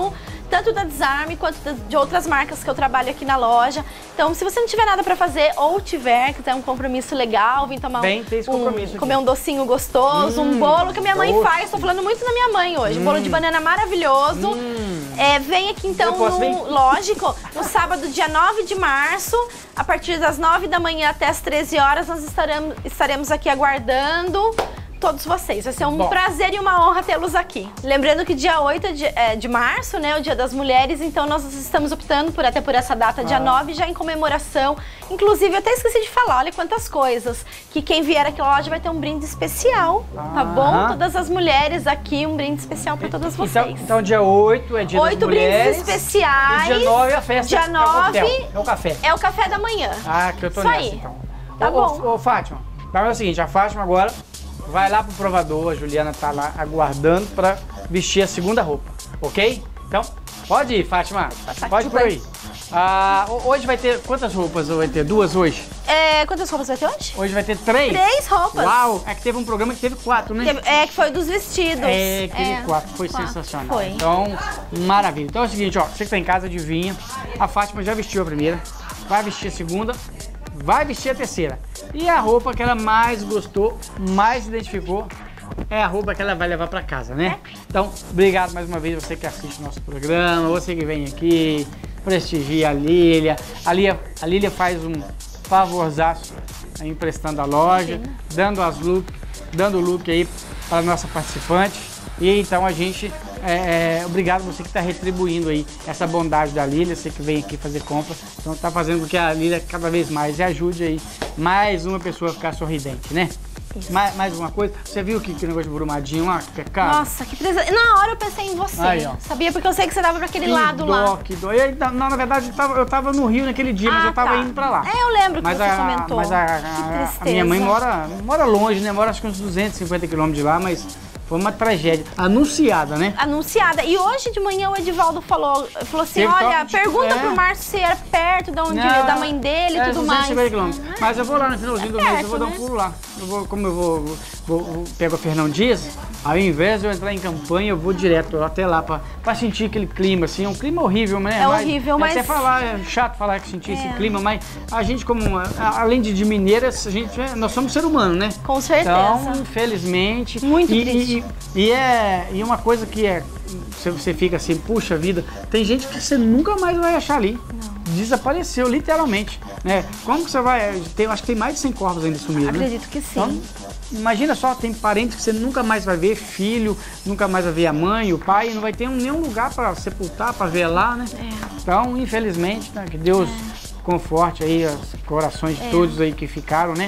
tanto da Desarme quanto de outras marcas que eu trabalho aqui na loja. Então, se você não tiver nada pra fazer ou tiver, quiser um compromisso legal, vir tomar Bem, tem esse compromisso um, comer um docinho gostoso, hum, um bolo que a minha mãe doce. faz. Tô falando muito da minha mãe hoje. Hum. Bolo de banana maravilhoso. Hum. É, vem aqui então, no, lógico, no sábado, dia nove de março, a partir das nove da manhã até as treze horas, nós estaremos, estaremos aqui aguardando todos vocês. Vai ser um Bom. prazer e uma honra tê-los aqui. Lembrando que dia oito de, é, de março, né, o Dia das Mulheres, então nós estamos optando por até por essa data, dia ah. nove, já em comemoração. Inclusive, eu até esqueci de falar, olha quantas coisas, que quem vier aqui na loja vai ter um brinde especial, ah. tá bom? Todas as mulheres aqui, um brinde especial para todas vocês. Então, então dia oito é Dia das Mulheres. oito brindes especiais. E dia nove é a festa. Dia nove é o café. É o café da manhã. Ah, que eu tô Isso nessa, aí. então. Tá ô, bom. Ô, ô, Fátima, é o seguinte, a Fátima agora vai lá pro provador, a Juliana tá lá aguardando pra vestir a segunda roupa, ok? Então, pode ir, Fátima, pode ir por aí. Ah, hoje vai ter, quantas roupas vai ter? Duas hoje? É, quantas roupas vai ter hoje? Hoje vai ter três? Três roupas. Uau, é que teve um programa que teve quatro, né? Teve, é, que foi dos vestidos. É, que teve é, quatro, foi quatro. sensacional. Foi. Então, maravilha. Então é o seguinte, ó, você que tá em casa, adivinha, a Fátima já vestiu a primeira, vai vestir a segunda, vai vestir a terceira. E a roupa que ela mais gostou, mais se identificou, é a roupa que ela vai levar pra casa, né? É. Então, obrigado mais uma vez você que assiste o nosso programa, você que vem aqui, prestigia a Lília. A Lília, a Lília faz um favorzaço emprestando a loja, Sim. dando as look, dando o look aí para a nossa participante. E então a gente, é, é, obrigado você que está retribuindo aí essa bondade da Lília, você que vem aqui fazer compra. Então está fazendo com que a Lília cada vez mais ajude aí mais uma pessoa a ficar sorridente, né? Mais, mais uma coisa, você viu que, que negócio de brumadinho lá, que pecado? Nossa, que tristeza. Na hora eu pensei em você, aí, sabia? Porque eu sei que você tava pra aquele que lado dó, lá. Que dó, que dó. Na verdade, eu tava, eu tava no Rio naquele dia, ah, mas eu tava tá. indo pra lá. É, eu lembro que mas você a, comentou. Mas a, a, a minha mãe mora, mora longe, né? Mora acho que uns duzentos e cinquenta quilômetros de lá, mas foi uma tragédia. Anunciada, né? Anunciada. E hoje de manhã o Edivaldo falou, falou assim, Teve olha, top, pergunta é. pro Márcio se era perto de onde, Não, da mãe dele e é, tudo mais. Quilômetros. Ah, mas eu vou lá no finalzinho é do perto, mês, eu vou né? dar um pulo lá. Eu vou, como eu vou, vou, vou, vou pego a Fernão Dias, ao invés de eu entrar em campanha, eu vou direto até lá pra, pra sentir aquele clima, assim. É um clima horrível, né? É mas, horrível, mas... É até falar, é chato falar que sentir é. esse clima, mas a gente como, além de, de mineiras, a gente, nós somos ser humano, né? Com certeza. Então, infelizmente... Muito e, triste. E, e é E uma coisa que é, você fica assim, puxa vida, tem gente que você nunca mais vai achar ali. Não. Desapareceu, literalmente, né? Como que você vai, tem, acho que tem mais de cem corpos ainda sumidos, Acredito né? que sim. Então, imagina só, tem parentes que você nunca mais vai ver, filho, nunca mais vai ver a mãe, o pai, não vai ter nenhum lugar para sepultar, para velar, né? É. Então, infelizmente, né, que Deus é. conforte aí os corações de é. todos aí que ficaram, né?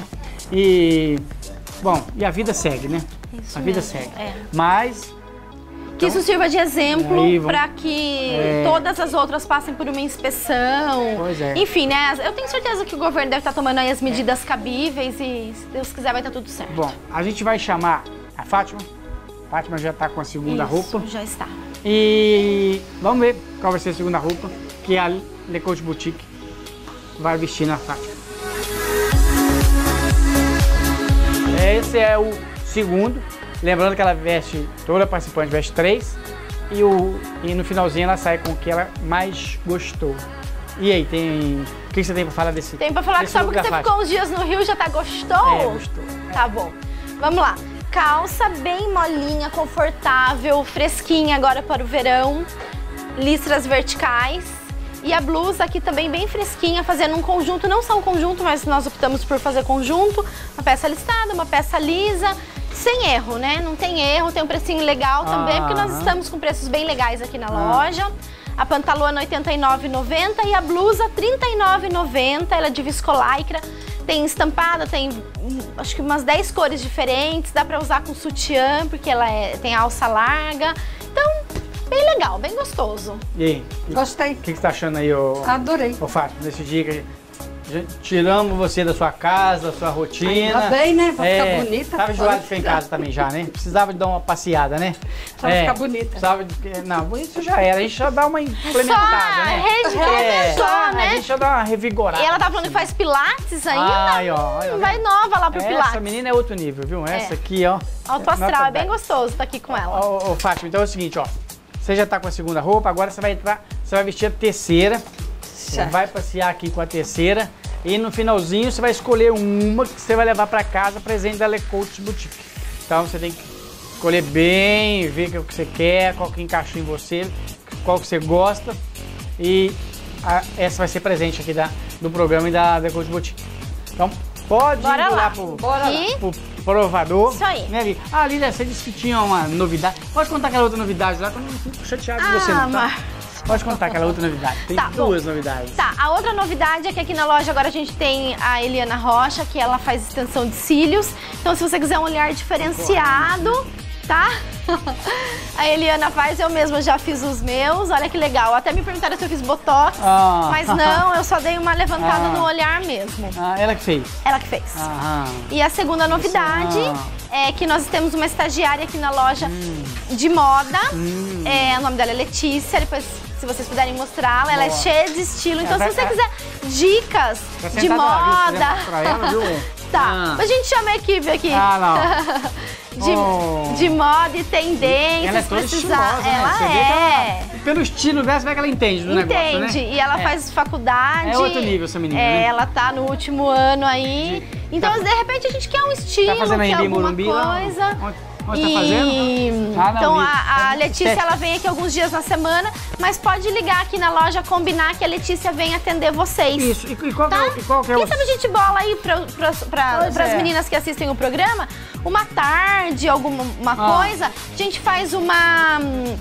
E, bom, e a vida segue, né? Isso a vida mesmo. segue. É. Mas... Que isso sirva de exemplo vamos... para que é... todas as outras passem por uma inspeção. Pois é. Enfim, né? Eu tenho certeza que o governo deve estar tomando aí as medidas é. cabíveis e, se Deus quiser, vai estar tudo certo. Bom, a gente vai chamar a Fátima. A Fátima já está com a segunda isso, roupa. já está. E vamos ver qual vai ser a segunda roupa que a Le Coach Boutique vai vestir na Fátima. Esse é o segundo. Lembrando que ela veste, toda participante veste três e, o, e no finalzinho ela sai com o que ela mais gostou. E aí, tem. O que você tem pra falar desse? Tem pra falar que só porque você ficou uns dias no Rio já tá gostou? É, gostou. Tá é. bom. Vamos lá. Calça bem molinha, confortável, fresquinha agora para o verão. Listras verticais. E a blusa aqui também bem fresquinha, fazendo um conjunto, não só um conjunto, mas nós optamos por fazer conjunto. Uma peça listada, uma peça lisa. Sem erro, né? Não tem erro, tem um precinho legal também, ah, porque nós estamos com preços bem legais aqui na ah. loja. A pantalona oitenta e nove reais e noventa centavos e a blusa trinta e nove reais e noventa centavos, ela é de viscolaicra, tem estampada, tem acho que umas dez cores diferentes, dá pra usar com sutiã, porque ela é, tem alça larga. Então, bem legal, bem gostoso. E aí? Gostei. O que, que você tá achando aí, ô... Adorei. Ô, Fátima, nesse dia que tiramos você da sua casa, da sua rotina. Ainda bem, né? Pra é, ficar bonita. Tava enjoado de ficar em casa também já, né? Precisava de dar uma passeada, né? Pra é, ficar bonita. Precisava de... Não, isso já era. A gente já dá uma implementada, só né? Rede, é, só, né? A gente já dá uma revigorada. E ela tá falando assim. que faz pilates ainda? Ai, ó, ó, vai nova lá pro essa pilates. Essa menina é outro nível, viu? Essa é. aqui, ó. Alto astral, é bem gostoso tá aqui com ela. Ô, ô, Fátima, então é o seguinte, ó. você já tá com a segunda roupa, agora você vai entrar, você vai vestir a terceira. Você vai passear aqui com a terceira. E no finalzinho você vai escolher uma que você vai levar para casa, presente da Lecoultre Boutique. Então você tem que escolher bem, ver o que você quer, qual que encaixa em você, qual que você gosta. E a, essa vai ser presente aqui da, do programa e da Lecoultre Boutique. Então pode Bora ir lá, lá. pro, Bora e... lá. pro provador. Isso aí. Né, Lília? Ah, Lília, você disse que tinha uma novidade. Pode contar aquela outra novidade lá, que eu não fico chateado com Ah, você, não, tá? mas... Pode contar aquela outra novidade. Tem Tá, duas bom. novidades. Tá, a outra novidade é que aqui na loja agora a gente tem a Eliana Rocha, que ela faz extensão de cílios. Então se você quiser um olhar diferenciado, tá? A Eliana faz, eu mesma já fiz os meus, olha que legal. Até me perguntaram se eu fiz botox, Ah. mas não, eu só dei uma levantada Ah. no olhar mesmo. Ah, ela que fez. Ela que fez. Aham. E a segunda novidade Ah. é que nós temos uma estagiária aqui na loja Hum. de moda. É, o nome dela é Letícia, depois se vocês puderem mostrá-la, ela é Boa. cheia de estilo. Então Ela se você vai- quiser dicas Tá de sentada lá, viu? Você moda... já mostra ela, viu? Tá, Ah. a gente chama a equipe aqui. Ah, de, Oh. de moda e tendências, Ela é toda precisar. estilosa, né? Ela Você vê que é. ela- pelo estilo dela, você vê que ela entende do negócio, Entende, né? e ela É. faz faculdade. É outro nível essa menina, É, né? ela tá no último ano aí. Então, Tá- de repente, a gente quer um estilo, Tá fazendo quer ainda em alguma Morumbi lá? coisa. Onde, onde E... tá fazendo? Ah, não, então, vi. a, a É Letícia, estética. ela vem aqui alguns dias na semana, mas pode ligar aqui na loja, combinar que a Letícia vem atender vocês. Isso, e, e qual, Tá? que é, e qual que é o... Quem sabe a gente bola aí para Pois as é. meninas que assistem o programa, uma tarde, alguma uma Ah. coisa, a gente faz uma... hum,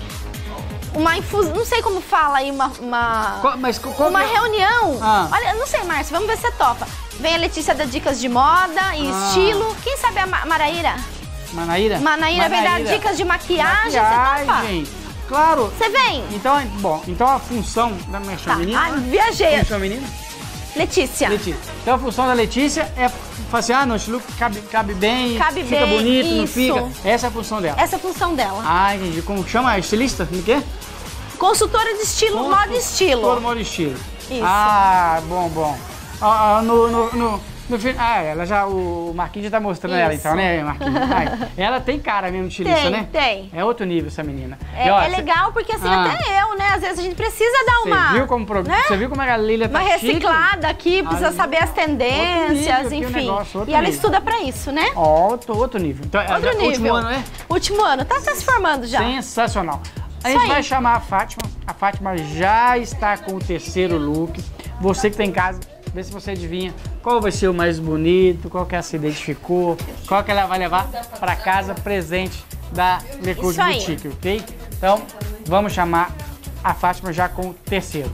Uma infusão, não sei como fala aí, uma... uma... Qual- mas qual- qual uma que é? reunião. Ah. Olha, não sei, Márcio, vamos ver se você topa. Vem a Letícia dar dicas de moda e Ah. estilo. Quem sabe a Ma- Maraíra? Manaíra? Manaíra vem dar dicas de maquiagem, você topa? Maquiagem. Claro. Você vem? Então, bom, então a função da minha Tá. menina... Ah, viajei. Como chama a menina? Letícia. Letícia. Então a função da Letícia é falar assim, ah, não, esse look cabe, cabe bem, Cabe fica bem, bonito, não isso. fica. Essa é a função dela. Essa é a função dela. Ah, entendi. Como chama? Estilista? O quê? Consultora de estilo, moda e estilo. Todo modo e estilo. Isso. Ah, bom, bom. Ah, ah, no, no, no, no fi- ah, ela já, o Marquinhos já tá mostrando ela Isso. então, né, Marquinhos? Ai, ela tem cara mesmo de estilista, Tem, né? tem. É outro nível essa menina. É, E, ó, é cê- legal porque assim, Ah. até eu, né? Às vezes a gente precisa dar Cê uma... viu como pro- né? Você viu como a Lília tá Uma chique? reciclada aqui, precisa Ali- saber as tendências, Outro nível aqui o enfim. negócio, outro E ela nível. estuda pra isso, né? Ó, outro, outro nível. Então, é, Outro é, nível. último ano, né? Último ano. Tá, tá se formando já. Sensacional. A Isso gente aí. vai chamar a Fátima. A Fátima já está com o terceiro look. Você que tá em casa, vê se você adivinha qual vai ser o mais bonito, qual que ela se identificou, qual que ela vai levar para casa presente da Lecoultre Isso aí. Boutique, ok? Então, vamos chamar a Fátima já com o terceiro.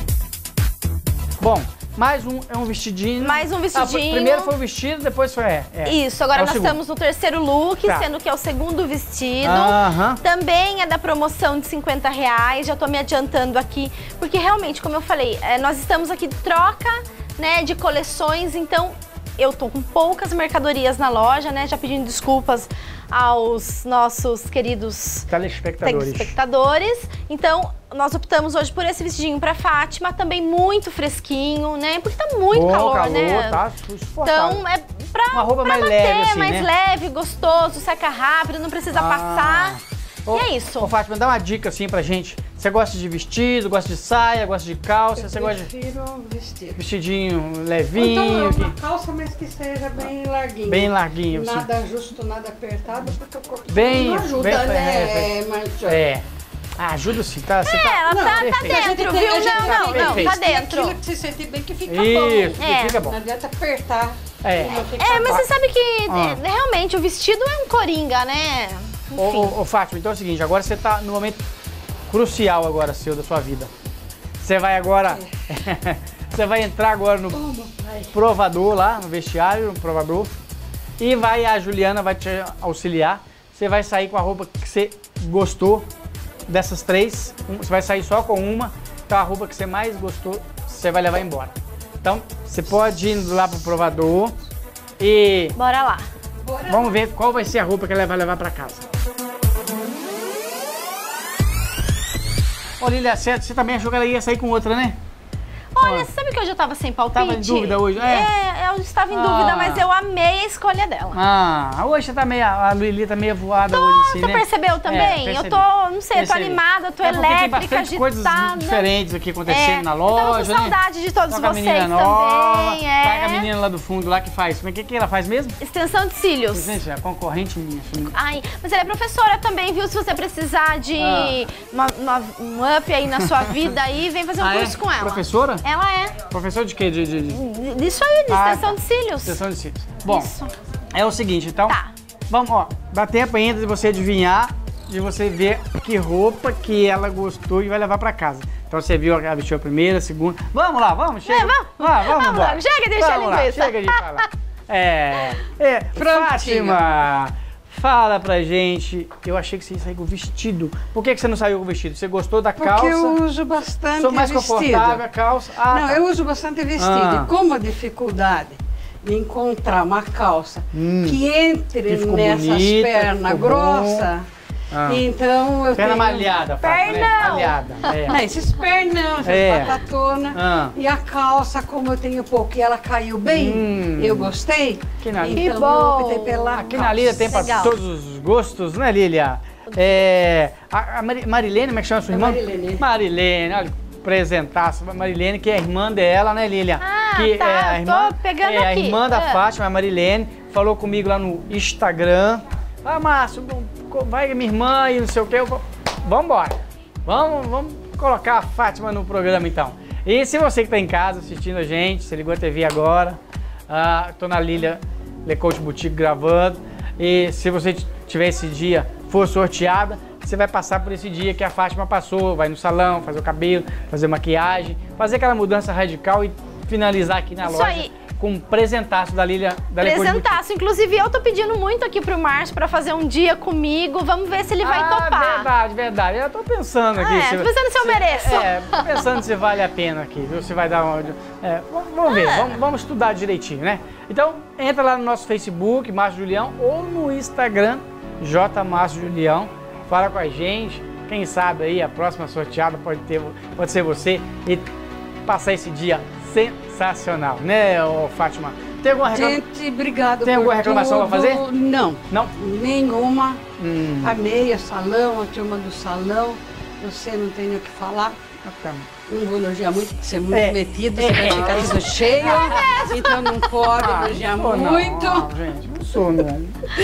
Bom, mais um, é um vestidinho. Mais um Ah, vestidinho. primeiro foi o vestido, depois foi... É, é. Isso, agora É o nós segundo. estamos no terceiro look, Tá. sendo que é o segundo vestido. Aham. Também é da promoção de cinquenta reais, já tô me adiantando aqui, porque realmente, como eu falei, é, nós estamos aqui de troca, né, de coleções, então eu tô com poucas mercadorias na loja, né, já pedindo desculpas aos nossos queridos Telespectadores. telespectadores. Então, nós optamos hoje por esse vestidinho pra Fátima, também muito fresquinho, né, porque tá muito Bom, calor, calor, né? tá suportável. Então, é pra, Uma roupa pra mais manter, leve, assim, mais né? leve, gostoso, seca rápido, não precisa Ah. passar. Ô, E é isso. Ô, Fátima, dá uma dica assim pra gente. Você gosta de vestido, gosta de saia, gosta de calça? Você gosta de Prefiro vestido. vestidinho Então, levinho? é uma que- calça, mas que seja bem larguinha. Bem larguinho, assim. Nada justo, nada apertado, porque o corpo Bem- não ajuda, bem- né? é, Mas, É. Ah, ajuda sim, tá? Você É, tá... ela Não, tá, tá perfeito. A gente dentro, tem- viu? a gente Não, tá não, não, perfeito. tá tem dentro. aquilo que se sente bem que fica Isso, bom. que É. fica bom. Não adianta apertar. É. Não fica É, mas bom. você sabe que Ah. é, realmente o vestido é um coringa, né? Ô, Enfim. ô, ô, Fátima, então é o seguinte, agora você tá no momento crucial agora seu da sua vida. Você vai agora... você vai entrar agora no provador lá, no vestiário, no provador. E vai, a Juliana vai te auxiliar. Você vai sair com a roupa que você gostou dessas três. Um- Você vai sair só com uma. Então a roupa que você mais gostou, você vai levar embora. Então, você pode ir lá pro provador e Bora lá. vamos ver qual vai ser a roupa que ela vai levar pra casa. Ô, Lília, você, você também achou que ela ia sair com outra, né? Olha, sabe que hoje eu tava sem palpite? Tava em dúvida hoje, é? É, eu estava em Ah. dúvida, mas eu amei a escolha dela. Ah, hoje você tá meio, a Lili tá meio voada Tô, hoje, assim, você né? percebeu também? É, eu percebi. tô, não sei, eu tô Percebi. animada, tô é porque elétrica, tem bastante coisas agitada. diferentes aqui acontecendo É, na eu tava com loja, né? saudade de todos Tá com a vocês menina nova, também, é. Tá com a menina lá do fundo lá que faz. Como é que, que ela faz mesmo? Extensão de cílios. Gente, é a concorrente minha. Assim. Ai, mas ela é professora também, viu? Se você precisar de Ah. uma, uma- um up aí na sua vida aí, vem fazer um Ah, é? curso com ela. Professora? Ela é. Professor de quê? De, de, de... Disso aí, de Ah, extensão tá. de cílios. Extensão de cílios. Bom, Isso. é o seguinte, então. Tá. Vamos, ó. Dá tempo ainda de você adivinhar, de você ver que roupa que ela gostou e vai levar pra casa. Então você viu, ela vestiu a primeira, a segunda. Vamos lá, vamos, chega. É, vamos. Vamos, vamos, Vamos embora. logo, chega de encher Vamos lá, linguiça. chega de falar. É, é, Fátima, fala pra gente. Eu achei que você ia sair com vestido. Por que, que você não saiu com vestido? Você gostou da Porque calça? eu uso bastante Sou mais vestido. confortável a calça? Ah, Não, tá. eu uso bastante vestido. Ah. E como a dificuldade de encontrar uma calça que entre Que ficou nessas bonita, pernas ficou grossas, Ah. então eu Perna tenho... malhada, Fátima, né? Pernão. Malhada. É. Não, esses pernão, essas É. batatonas. Ah. E a calça, como eu tenho pouco e ela caiu bem, Hum. eu gostei. Que na- Então Que eu bom. optei pela Aqui na calça. Lília tem para Legal. todos os gostos, né, Lília? É, a, a Mari- Marilene, como é que chama a sua A irmã? Marilene. Marilene, olha, apresentaço. Marilene, que é a irmã dela, né, Lília? Ah, que tá, é a tô irmã, pegando é a aqui. irmã da Ah. Fátima, a Marilene, falou comigo lá no Instagram. Ah, Márcio, vai minha irmã e não sei o que. Eu vou... Vambora. Vamos, vamos colocar a Fátima no programa, então. E se você que está em casa assistindo a gente, você ligou a T V agora, ah, tô na Lília Lecoach Boutique gravando. E se você tiver esse dia, for sorteada, você vai passar por esse dia que a Fátima passou, vai no salão, fazer o cabelo, fazer maquiagem, fazer aquela mudança radical e finalizar aqui na Isso loja aí. com um presentaço da Lília da Lecoach Boutique. Presentaço. Inclusive, eu tô pedindo muito aqui pro Márcio pra fazer um dia comigo. Vamos ver se ele vai ah, topar. verdade, verdade. Eu tô pensando aqui. É, tô pensando se eu mereço. É, tô pensando se vale a pena aqui, viu? Se vai dar uma... É, vamos- vamos ver, Ah. vamos, vamos estudar direitinho, né? Então, entra lá no nosso Facebook, Márcio Julião, ou no Instagram, J Márcio Julião. Fala com a gente. Quem sabe aí a próxima sorteada pode, ter, pode ser você e passar esse dia sensacional, né, ô Fátima? Tem alguma reclamação? Gente, obrigado Tem por alguma reclamação tudo. pra fazer? Não, Não? nenhuma. Hum. Amei a salão, a turma do salão. Você não tem o que falar. Tá. Não vou elogiar muito, porque você é muito É. metido, você vai ficar tudo cheio. Então não pode elogiar Pô, não, muito. não, gente, não sou, não.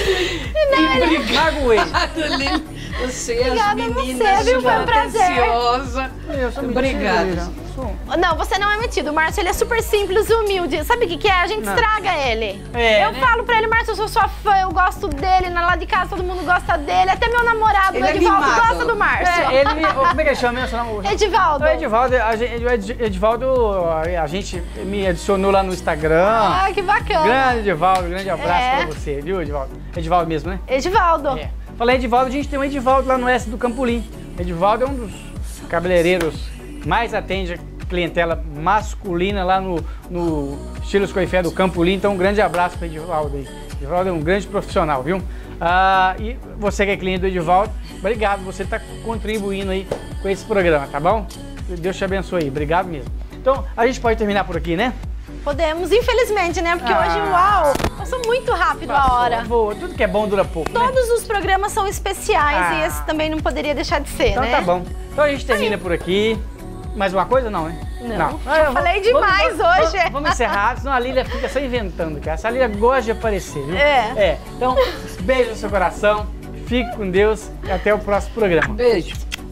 Magoei. Obrigada, Lili. Você, as Obrigada a meninas, você, viu? Foi um prazer. atenciosa. Eu sou Obrigada. mentira, não sou. Não, você não é metido. O Márcio, ele é super simples e humilde. Sabe o que, que é? A gente Não. estraga ele. É, eu né? falo pra ele, Márcio, eu sou sua fã, eu gosto dele. Lá de casa todo mundo gosta dele. Até meu namorado, Ele o é Edivaldo, mimado. gosta do Márcio. É, ele me, como é que ele chama mesmo? Seu nome? Edivaldo. O Edivaldo, a gente, o Ed- Edivaldo, a gente me adicionou lá no Instagram. Ah, que bacana. Grande Edivaldo, grande abraço É. pra você, viu, Edivaldo? Edivaldo mesmo, né? Edivaldo. É. Falei Edivaldo, a gente tem um Edivaldo lá no Oeste do Campolim. Edivaldo é um dos cabeleireiros que mais atende a clientela masculina lá no, no Estilos Coifé do Campolim. Então, um grande abraço para Edivaldo aí. Edivaldo é um grande profissional, viu? Ah, e você que é cliente do Edivaldo, obrigado, você está contribuindo aí com esse programa, tá bom? Deus te abençoe aí, obrigado mesmo. Então, a gente pode terminar por aqui, né? Podemos, infelizmente, né? Porque Ah. hoje, uau, passou muito rápido a hora. Voa, tudo que é bom dura pouco, né? Todos os programas são especiais Ah. e esse também não poderia deixar de ser, Então né? tá bom. Então a gente termina por aqui. Mais uma coisa? Não, né? Não. Ah, Já vamos- falei demais vamos- hoje. Vamos, vamos encerrar, senão a Lília fica só inventando, cara. Essa Lília gosta de aparecer, viu? É. É. Então, beijo no seu coração, fique com Deus e até o próximo programa. Beijo.